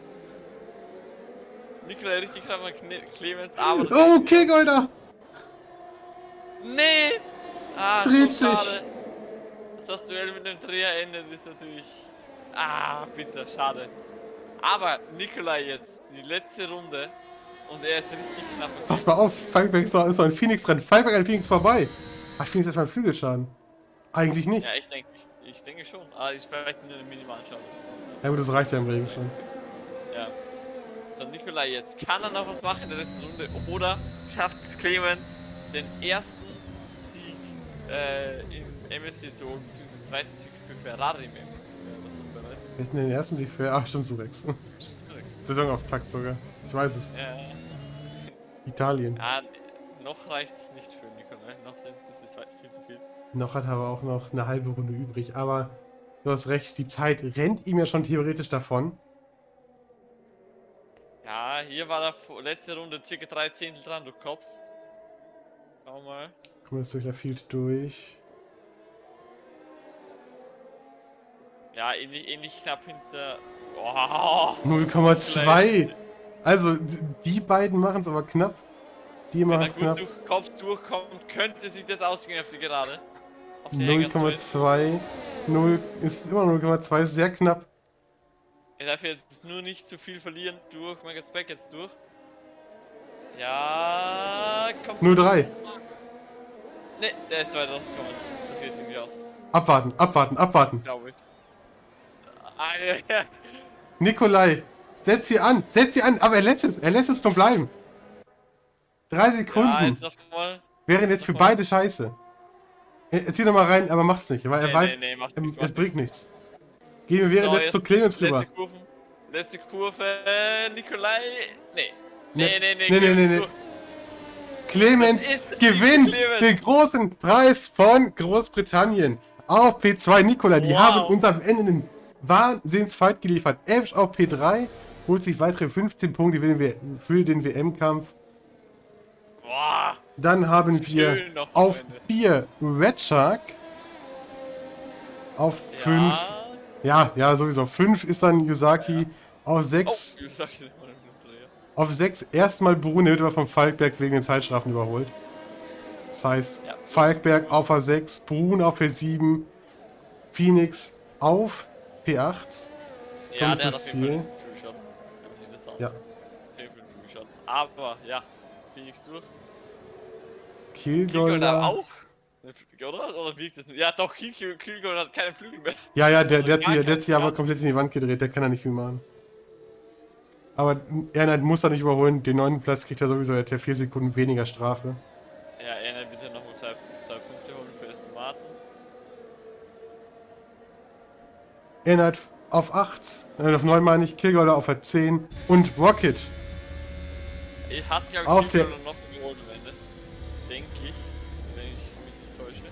Nikolai richtig knapp an Kne- Clemens, aber das Oh, Killgolder! Nee! Ah, Dreht so sich. schade. Dass das Duell mit einem Dreher endet, ist natürlich... Ah, bitter, schade. Aber Nikolai jetzt, die letzte Runde. Und er ist richtig knapp. Pass mal auf, Falkberg ist noch, ist noch ein Phoenix dran. Falkberg an Phoenix vorbei. Ach, Phoenix hat mal einen Flügelschaden. Eigentlich nicht. Ja, ich denke ich, ich denke schon. Ah, ich vielleicht eine minimalen Schaden. Ja gut, das reicht ja im Regen schon. Ja. So, Nikolai jetzt. Kann er noch was machen in der letzten Runde? Oder schafft es Clemens den ersten Sieg äh, in M S C zu holen, beziehungsweise den zweiten Sieg für Ferrari im M S C? Was ist bereits? Wir hätten den ersten Sieg für... Ach, stimmt, Surex. Saisonauftakt sogar. Ich weiß es. Ja. Italien. Ja, noch reicht es nicht für Nikolai. Noch sind es ist viel zu viel. Noch hat er aber auch noch eine halbe Runde übrig. Aber du hast recht, die Zeit rennt ihm ja schon theoretisch davon. Ja, hier war er vor- letzte Runde circa drei Zehntel dran, du Kops. Schau mal. Kommen wir jetzt durch der Field durch. Ja, ähnlich, ähnlich knapp hinter. Oh, null Komma zwei. Also, d- die beiden machen es aber knapp. Die Wenn machen er es gut knapp. durch Kopf durchkommt, könnte sich das ausgehen auf die Gerade. Auf die null Komma Hängerswelt. zwei. null ist immer null Komma zwei, ist sehr knapp. Er darf jetzt nur nicht zu viel verlieren. Durch, Megas Back jetzt durch. Ja, kommt. null Komma drei. Ne, der ist weiter rausgekommen. Das geht jetzt irgendwie aus. Abwarten, abwarten, abwarten. Glaube ich. Ah, ja, ja. Nikolai, setz sie an, setz sie an, aber er lässt es, er lässt es doch bleiben. Drei Ja, Sekunden. jetzt noch mal. Wären jetzt für beide scheiße. Er, er zieh noch mal rein, aber macht's nicht, weil er Nee, weiß, nee, nee, macht ähm, nichts, es macht bringt nichts. nichts. Gehen wir währenddessen jetzt zu Clemens rüber. Letzte Kurve. Letzte Kurve. äh, Nikolai. Nee. Nee, Ne- nee, nee. nee, nee, Clemens nee, nee. durch. Clemens Das ist das gewinnt Clemens. den großen Preis von Großbritannien auf P zwei. Nikolai, die Wow. haben uns am Ende einen Wahnsinnsfight geliefert. Ash auf P drei holt sich weitere fünfzehn Punkte für den, W- für den W M-Kampf. Boah. Dann haben wir Schön noch am auf Ende. vier Red Shark. Auf fünf. Ja. Ja, ja, sowieso. fünf ist dann Yusaki. Auf Oh, sechs. ich sag dir mal einen Dreher. Auf sechs erstmal Brune, wird aber vom Falkberg wegen den Zeitstrafen überholt. Das heißt, Ja. Falkberg auf A sechs, Brun auf P sieben, Phoenix auf P acht. Ja, Kommt der hat fürs auf jeden Fall Ziel. einen Flügelshot. Wenn man sich das ansieht. Ja. Auf jeden Fall einen Flügelshot. Aber, ja. Phoenix durch. Kilgore Killgolder. auch? Einen Flügel, Oder? Oder wiegt das nicht? Ja, doch, Kilgore Kilgore hat keinen Flügel mehr. Ja, ja, der, Also der, hat gar sich, der hat keinen sich aber Schaden. komplett in die Wand gedreht, der kann da nicht viel machen. Aber Ernst muss er nicht überholen, den neunten Platz kriegt er sowieso, er hat ja vier Sekunden weniger Strafe. Ja, er bitte noch mal zwei, zwei Punkte holen für Aston Martin. Ernst auf acht, äh, auf neun meine ich, Killgolder auf zehn und Rocket. Er hat, glaube Auf ich, der- Kilgore noch geholt am Ende. Denke ich, wenn ich mich nicht täusche.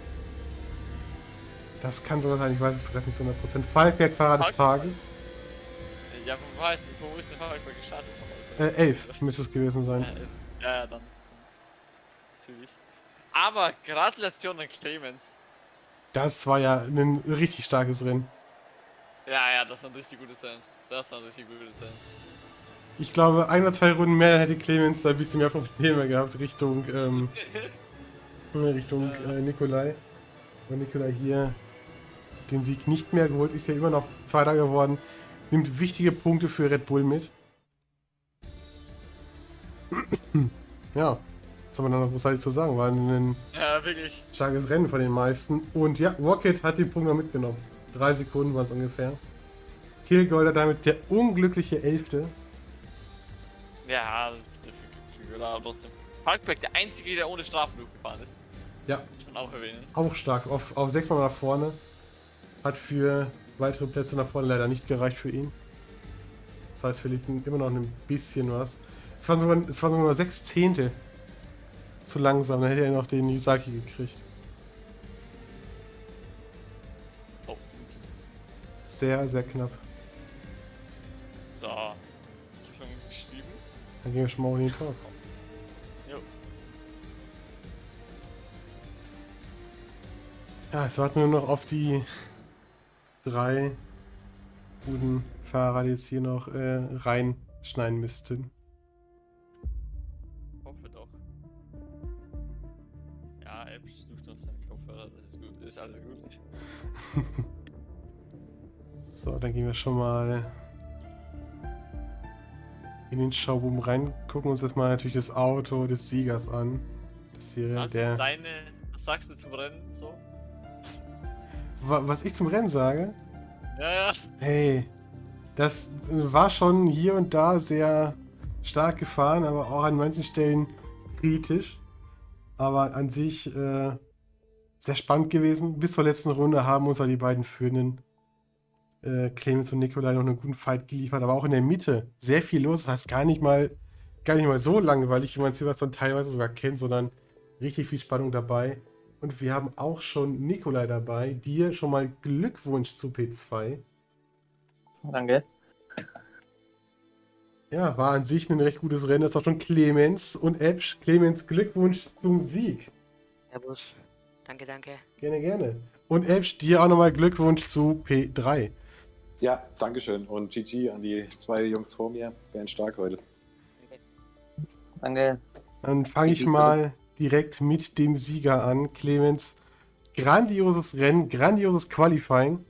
Das kann sogar sein, ich weiß es gerade nicht zu hundert Prozent. Falkberg-Fahrer des Falkberg. Tages. Ja, wo war es denn? Wo ist der Fahrradball gestartet? Äh, elf müsste es gewesen sein. Ja, ja, dann. Natürlich. Aber Gratulation an Clemens. Das war ja ein richtig starkes Rennen. Ja, ja, das war ein richtig gutes Rennen. Das war ein richtig gutes Rennen. Ich glaube, ein oder zwei Runden mehr dann hätte Clemens da ein bisschen mehr Probleme gehabt Richtung, ähm, Richtung äh, Nikolai. Und Nikolai hier den Sieg nicht mehr geholt, ist ja immer noch Zweiter geworden. Nimmt wichtige Punkte für Red Bull mit. Ja, was soll man da noch großartig zu sagen? War ein Ja, wirklich. starkes Rennen von den meisten. Und ja, Rocket hat den Punkt noch mitgenommen. Drei Sekunden waren es ungefähr. Killgolder damit der unglückliche Elfte. Ja, das ist bitte für Kilgore, aber trotzdem. Falkberg, der einzige, der ohne Strafen durchgefahren ist. Ja, Muss man auch erwähnen. auch stark. Auf, auf sechs Mal nach vorne. Hat für weitere Plätze nach vorne leider nicht gereicht für ihn. Das heißt, für liegt immer noch ein bisschen was. Es waren sogar, es waren sogar nur sechs Zehntel zu langsam. Dann hätte er noch den Yusaki gekriegt. Oh, ups. Sehr, sehr knapp. So. Ich hab schon geschrieben. Dann gehen wir schon mal in den Talk. Jo. Ja, es warten nur noch auf die drei guten Fahrer, die jetzt hier noch äh, reinschneiden müssten. Hoffe doch. Ja, App sucht noch seinen Kopfhörer, das ist gut, ist alles gut. So, dann gehen wir schon mal in den Showroom rein, gucken uns jetzt mal natürlich das Auto des Siegers an. Das wäre Was der... ist deine, was sagst du zum Rennen so? Wa- Was ich zum Rennen sage? Ja, ja. Hey, das war schon hier und da sehr stark gefahren, aber auch an manchen Stellen kritisch. Aber an sich äh, sehr spannend gewesen. Bis zur letzten Runde haben uns ja die beiden Führenden, äh, Clemens und Nikolai, noch einen guten Fight geliefert. Aber auch in der Mitte sehr viel los. Das heißt gar nicht mal, gar nicht mal so langweilig, wie man Silverstone teilweise sogar kennt, sondern richtig viel Spannung dabei. Und wir haben auch schon Nikolai dabei. Dir schon mal Glückwunsch zu P zwei. Danke. Ja, war an sich ein recht gutes Rennen. Das ist auch schon Clemens und Epsch. Clemens, Glückwunsch zum Sieg. Servus. Danke, danke. Gerne, gerne. Und Epsch, dir auch nochmal Glückwunsch zu P drei. Ja, Dankeschön. Und G G an die zwei Jungs vor mir. Wären stark heute. Danke. Dann fange ich mal direkt mit dem Sieger an. Clemens, grandioses Rennen, grandioses Qualifying.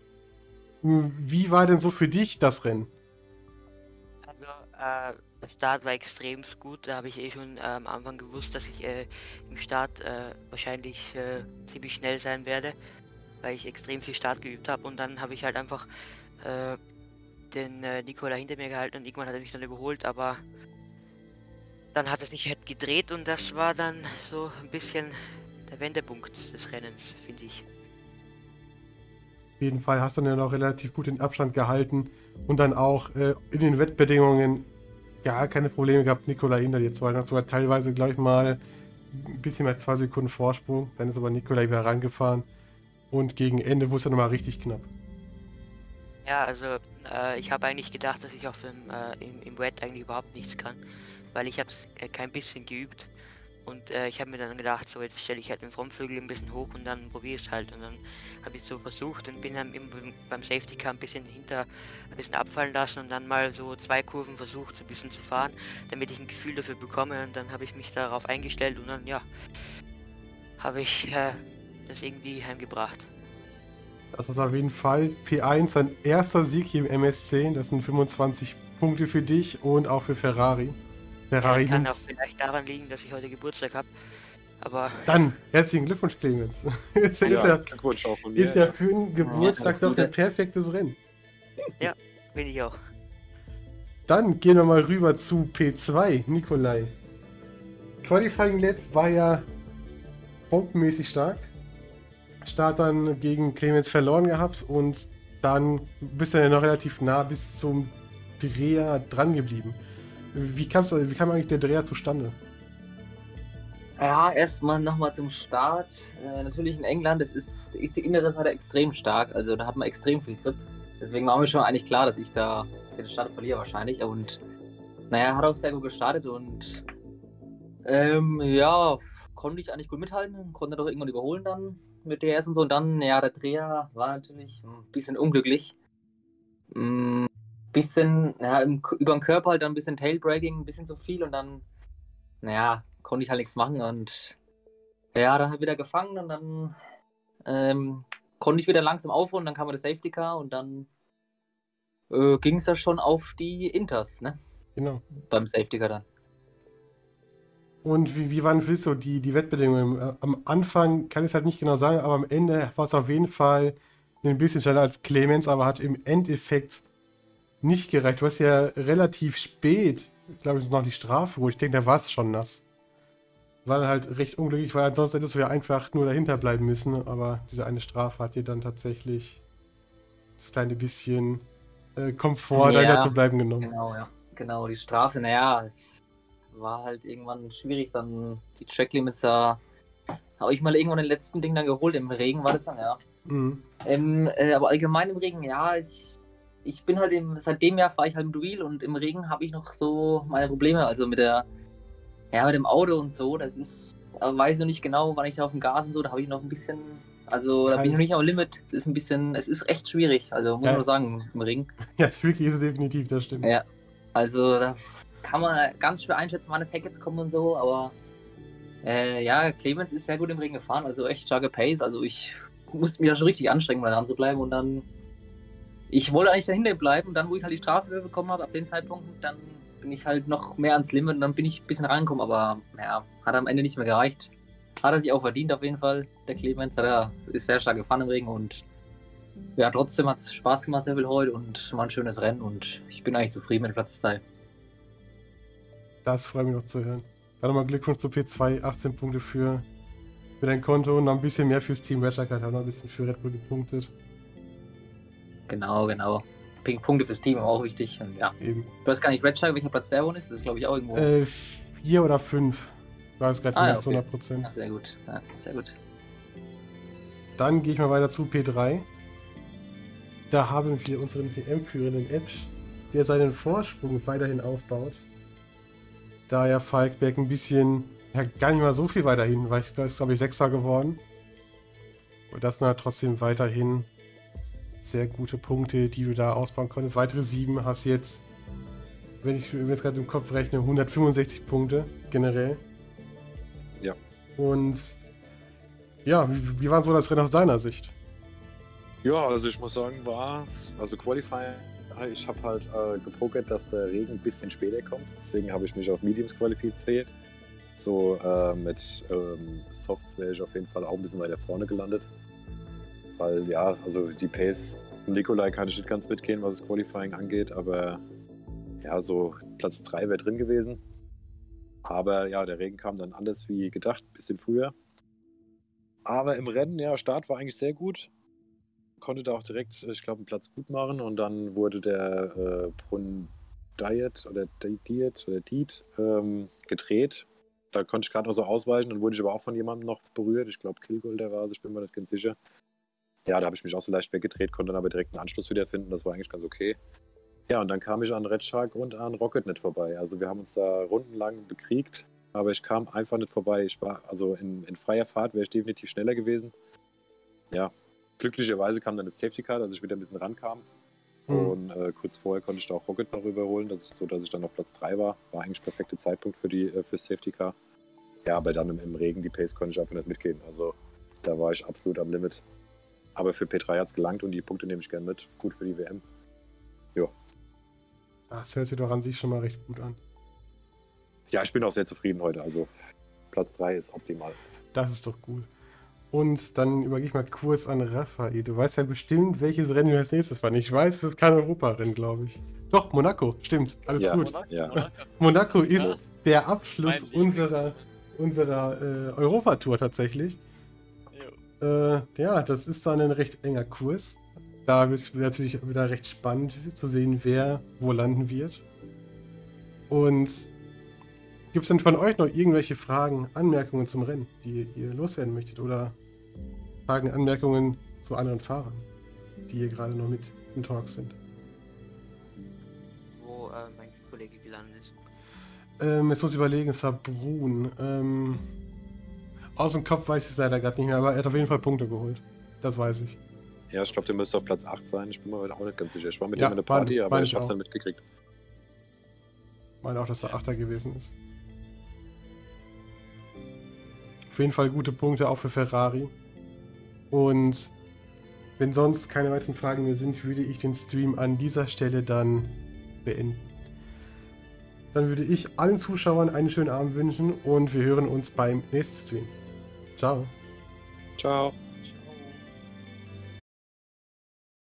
Wie war denn so für dich das Rennen? Also, äh, der Start war extrem gut. Da habe ich eh schon äh, am Anfang gewusst, dass ich äh, im Start äh, wahrscheinlich äh, ziemlich schnell sein werde, weil ich extrem viel Start geübt habe. Und dann habe ich halt einfach äh, den äh, Nikola hinter mir gehalten und irgendwann hat er mich dann überholt, aber dann hat es sich halt gedreht und das war dann so ein bisschen der Wendepunkt des Rennens, finde ich. Auf jeden Fall hast du dann ja noch relativ gut den Abstand gehalten und dann auch äh, in den Wettbedingungen gar keine Probleme gehabt, Nikolai hinter dir zu halten. Hat sogar teilweise gleich mal ein bisschen mehr zwei Sekunden Vorsprung. Dann ist aber Nikolai wieder rangefahren und gegen Ende wurde es dann nochmal richtig knapp. Ja, also äh, ich habe eigentlich gedacht, dass ich auf dem, äh, im, im Wet eigentlich überhaupt nichts kann, weil ich habe es äh, kein bisschen geübt und äh, ich habe mir dann gedacht, so jetzt stelle ich halt den Frontflügel ein bisschen hoch und dann probiere es halt und dann habe ich so versucht und bin dann im, beim Safety Car ein bisschen hinter, ein bisschen abfallen lassen und dann mal so zwei Kurven versucht, so ein bisschen zu fahren, damit ich ein Gefühl dafür bekomme und dann habe ich mich darauf eingestellt und dann, ja, habe ich äh, das irgendwie heimgebracht. Das ist auf jeden Fall P eins, dein erster Sieg hier im M S zehn. Das sind fünfundzwanzig Punkte für dich und auch für Ferrari. Ferrari Ja, kann nimmt- auch vielleicht daran liegen, dass ich heute Geburtstag habe, aber Dann herzlichen Glückwunsch, Clemens. Ist ja, Ja, ja, Glückwunsch auch von mir. ist ja für einen Geburtstag alles doch Gute. ein perfektes Rennen. bin ich auch. Dann gehen wir mal rüber zu P zwei, Nikolai. Qualifying Lab war ja bombenmäßig stark. Start dann gegen Clemens verloren gehabt und dann bist du ja noch relativ nah bis zum Dreher dran geblieben. Wie, kam's, wie kam eigentlich der Dreher zustande? Ja, erstmal nochmal zum Start. Äh, natürlich in England, das ist, ist die innere Seite extrem stark, also da hat man extrem viel Grip. Deswegen war mir schon eigentlich klar, dass ich da den Start verliere wahrscheinlich. Und naja, hat auch sehr gut gestartet und ähm, ja, konnte ich eigentlich gut mithalten, konnte doch irgendwann überholen dann mit D R S und so. Und dann, ja, der Dreher war natürlich ein bisschen unglücklich. Ein bisschen, ja, im, über den Körper halt dann ein bisschen Tailbraking, ein bisschen zu viel und dann, naja, konnte ich halt nichts machen und ja, dann halt wieder gefangen und dann ähm, konnte ich wieder langsam aufholen, dann kam das Safety Car und dann äh, ging es ja schon auf die Inters, ne? Genau. Beim Safety Car dann. Und wie, wie waren für dich so die, die Wettbedingungen? Äh, Am Anfang kann ich es halt nicht genau sagen, aber am Ende war es auf jeden Fall ein bisschen schneller als Clemens, aber hat im Endeffekt nicht gereicht. Du hast ja relativ spät, glaube ich, noch die Strafe, wo ich denke, da war es schon nass. War dann halt recht unglücklich, weil ansonsten hättest du ja einfach nur dahinter bleiben müssen, aber diese eine Strafe hat dir dann tatsächlich das kleine bisschen äh, Komfort, Ja, dahinter zu bleiben, genommen. Genau, ja. Genau, die Strafe, naja, es war halt irgendwann schwierig, dann die Tracklimits da. Habe ich mal irgendwann den letzten Ding dann geholt, im Regen war das dann, ja. Mhm. Ähm, äh, aber allgemein im Regen, ja, ich, ich bin halt im, seit dem Jahr fahre ich halt mit Wheel und im Regen habe ich noch so meine Probleme, also mit der, ja, mit dem Auto und so, das ist, da weiß ich noch nicht genau, wann ich da auf dem Gas und so, da habe ich noch ein bisschen, also da bin ich noch nicht am Limit, es ist ein bisschen, es ist echt schwierig, also muss Ja. man nur sagen, im Regen. Ja, wirklich ist es definitiv, das stimmt. Ja, also da kann man ganz schwer einschätzen, wann das Heck jetzt kommt und so, aber Äh, ja, Clemens ist sehr gut im Ring gefahren, also echt starke Pace. Also ich musste mich da schon richtig anstrengen, mal dran zu bleiben. Und dann, ich wollte eigentlich dahinter bleiben. Und dann, wo ich halt die Strafe bekommen habe, ab dem Zeitpunkt, dann bin ich halt noch mehr ans Limit und dann bin ich ein bisschen rangekommen. Aber ja, hat am Ende nicht mehr gereicht. Hat er sich auch verdient auf jeden Fall, der Clemens. Hat er, ist sehr stark gefahren im Ring und ja, trotzdem hat es Spaß gemacht sehr viel heute und war ein schönes Rennen und ich bin eigentlich zufrieden mit Platz zwei. Das freut mich noch zu hören. Dann nochmal Glückwunsch zu P zwei, achtzehn Punkte für, für dein Konto und noch ein bisschen mehr fürs Team Red Shark, hat auch noch ein bisschen für Red Bull gepunktet. Genau, genau. Punkte fürs Team auch wichtig und ja. Eben. Du weißt gar nicht, Red Shark, welcher Platz der ist, das ist glaube ich auch irgendwo. Äh, vier oder fünf. Ich weiß gerade Ah, nicht ja, zu okay. hundert Prozent. Ach, sehr gut, ja, sehr gut. Dann gehe ich mal weiter zu P drei. Da haben wir unseren W M-führenden Epsch, der seinen Vorsprung weiterhin ausbaut. Da ja Falkberg ein bisschen, ja gar nicht mal so viel weiterhin, weil ich glaube, ist glaube ich Sechster geworden. Und das sind halt trotzdem weiterhin sehr gute Punkte, die du da ausbauen konntest. Weitere sieben hast jetzt, wenn ich mir jetzt gerade im Kopf rechne, hundertfünfundsechzig Punkte generell. Ja. Und ja, wie, wie war so das Rennen aus deiner Sicht? Ja, also ich muss sagen, war, also Qualifying, ich habe halt äh, gepokert, dass der Regen ein bisschen später kommt. Deswegen habe ich mich auf Mediums qualifiziert. So äh, mit ähm, Softs wäre ich auf jeden Fall auch ein bisschen weiter vorne gelandet. Weil ja, also die Pace von Nikolai kann ich nicht ganz mitgehen, was das Qualifying angeht, aber ja, so Platz drei wäre drin gewesen. Aber ja, der Regen kam dann anders wie gedacht, ein bisschen früher. Aber im Rennen, ja, Start war eigentlich sehr gut. Konnte da auch direkt, ich glaube, einen Platz gut machen und dann wurde der äh, Brunn Diet oder Diet oder Diet ähm, gedreht. Da konnte ich gerade noch so ausweichen, dann wurde ich aber auch von jemandem noch berührt. Ich glaube, Killgolder war es, ich bin mir nicht ganz sicher. Ja, da habe ich mich auch so leicht weggedreht, konnte dann aber direkt einen Anschluss wiederfinden. Das war eigentlich ganz okay. Ja, und dann kam ich an Red Shark und an Rocket nicht vorbei. Also wir haben uns da rundenlang bekriegt, aber ich kam einfach nicht vorbei. Ich war, also in, in freier Fahrt wäre ich definitiv schneller gewesen. Ja, glücklicherweise kam dann das Safety Car, dass ich wieder ein bisschen rankam. Mhm. Und äh, kurz vorher konnte ich da auch Rocket noch überholen, das ist so, dass ich dann auf Platz drei war. War eigentlich der perfekte Zeitpunkt für die äh, fürs Safety Car. Ja, aber dann im, im Regen, die Pace konnte ich einfach nicht mitgehen. Also da war ich absolut am Limit. Aber für P drei hat es gelangt und die Punkte nehme ich gern mit. Gut für die W M. Ja. Das hört sich doch an sich schon mal recht gut an. Ja, ich bin auch sehr zufrieden heute. Also Platz drei ist optimal. Das ist doch gut. Und dann übergebe ich mal kurz an Raphael. Du weißt ja bestimmt, welches Rennen wir als nächstes fahren. Ich weiß, es ist kein Europarennen, glaube ich. Doch, Monaco, stimmt. Alles Ja. gut. Monaco, Ja. Monaco. Monaco ist Ja. der Abschluss Mein unserer, unserer äh, Europatour tatsächlich. Jo. Äh, ja, das ist dann ein recht enger Kurs. Da ist natürlich wieder recht spannend zu sehen, wer wo landen wird. Und gibt es denn von euch noch irgendwelche Fragen, Anmerkungen zum Rennen, die ihr loswerden möchtet? Oder Fragen, Anmerkungen zu anderen Fahrern, die hier gerade noch mit im Talk sind? Wo äh, mein Kollege gelandet ist. Ähm, jetzt muss ich überlegen, es war Brun. Ähm, aus dem Kopf weiß ich es leider gerade nicht mehr, aber er hat auf jeden Fall Punkte geholt. Das weiß ich. Ja, ich glaube, der müsste auf Platz acht sein. Ich bin mir heute auch nicht ganz sicher. Ich war mit Ja, ihm in der meine- Party, aber meine ich ich habe es auch. dann mitgekriegt. Ich meine auch, dass er Achter gewesen ist. Auf jeden Fall gute Punkte auch für Ferrari. Und wenn sonst keine weiteren Fragen mehr sind, würde ich den Stream an dieser Stelle dann beenden. Dann würde ich allen Zuschauern einen schönen Abend wünschen und wir hören uns beim nächsten Stream. Ciao. Ciao.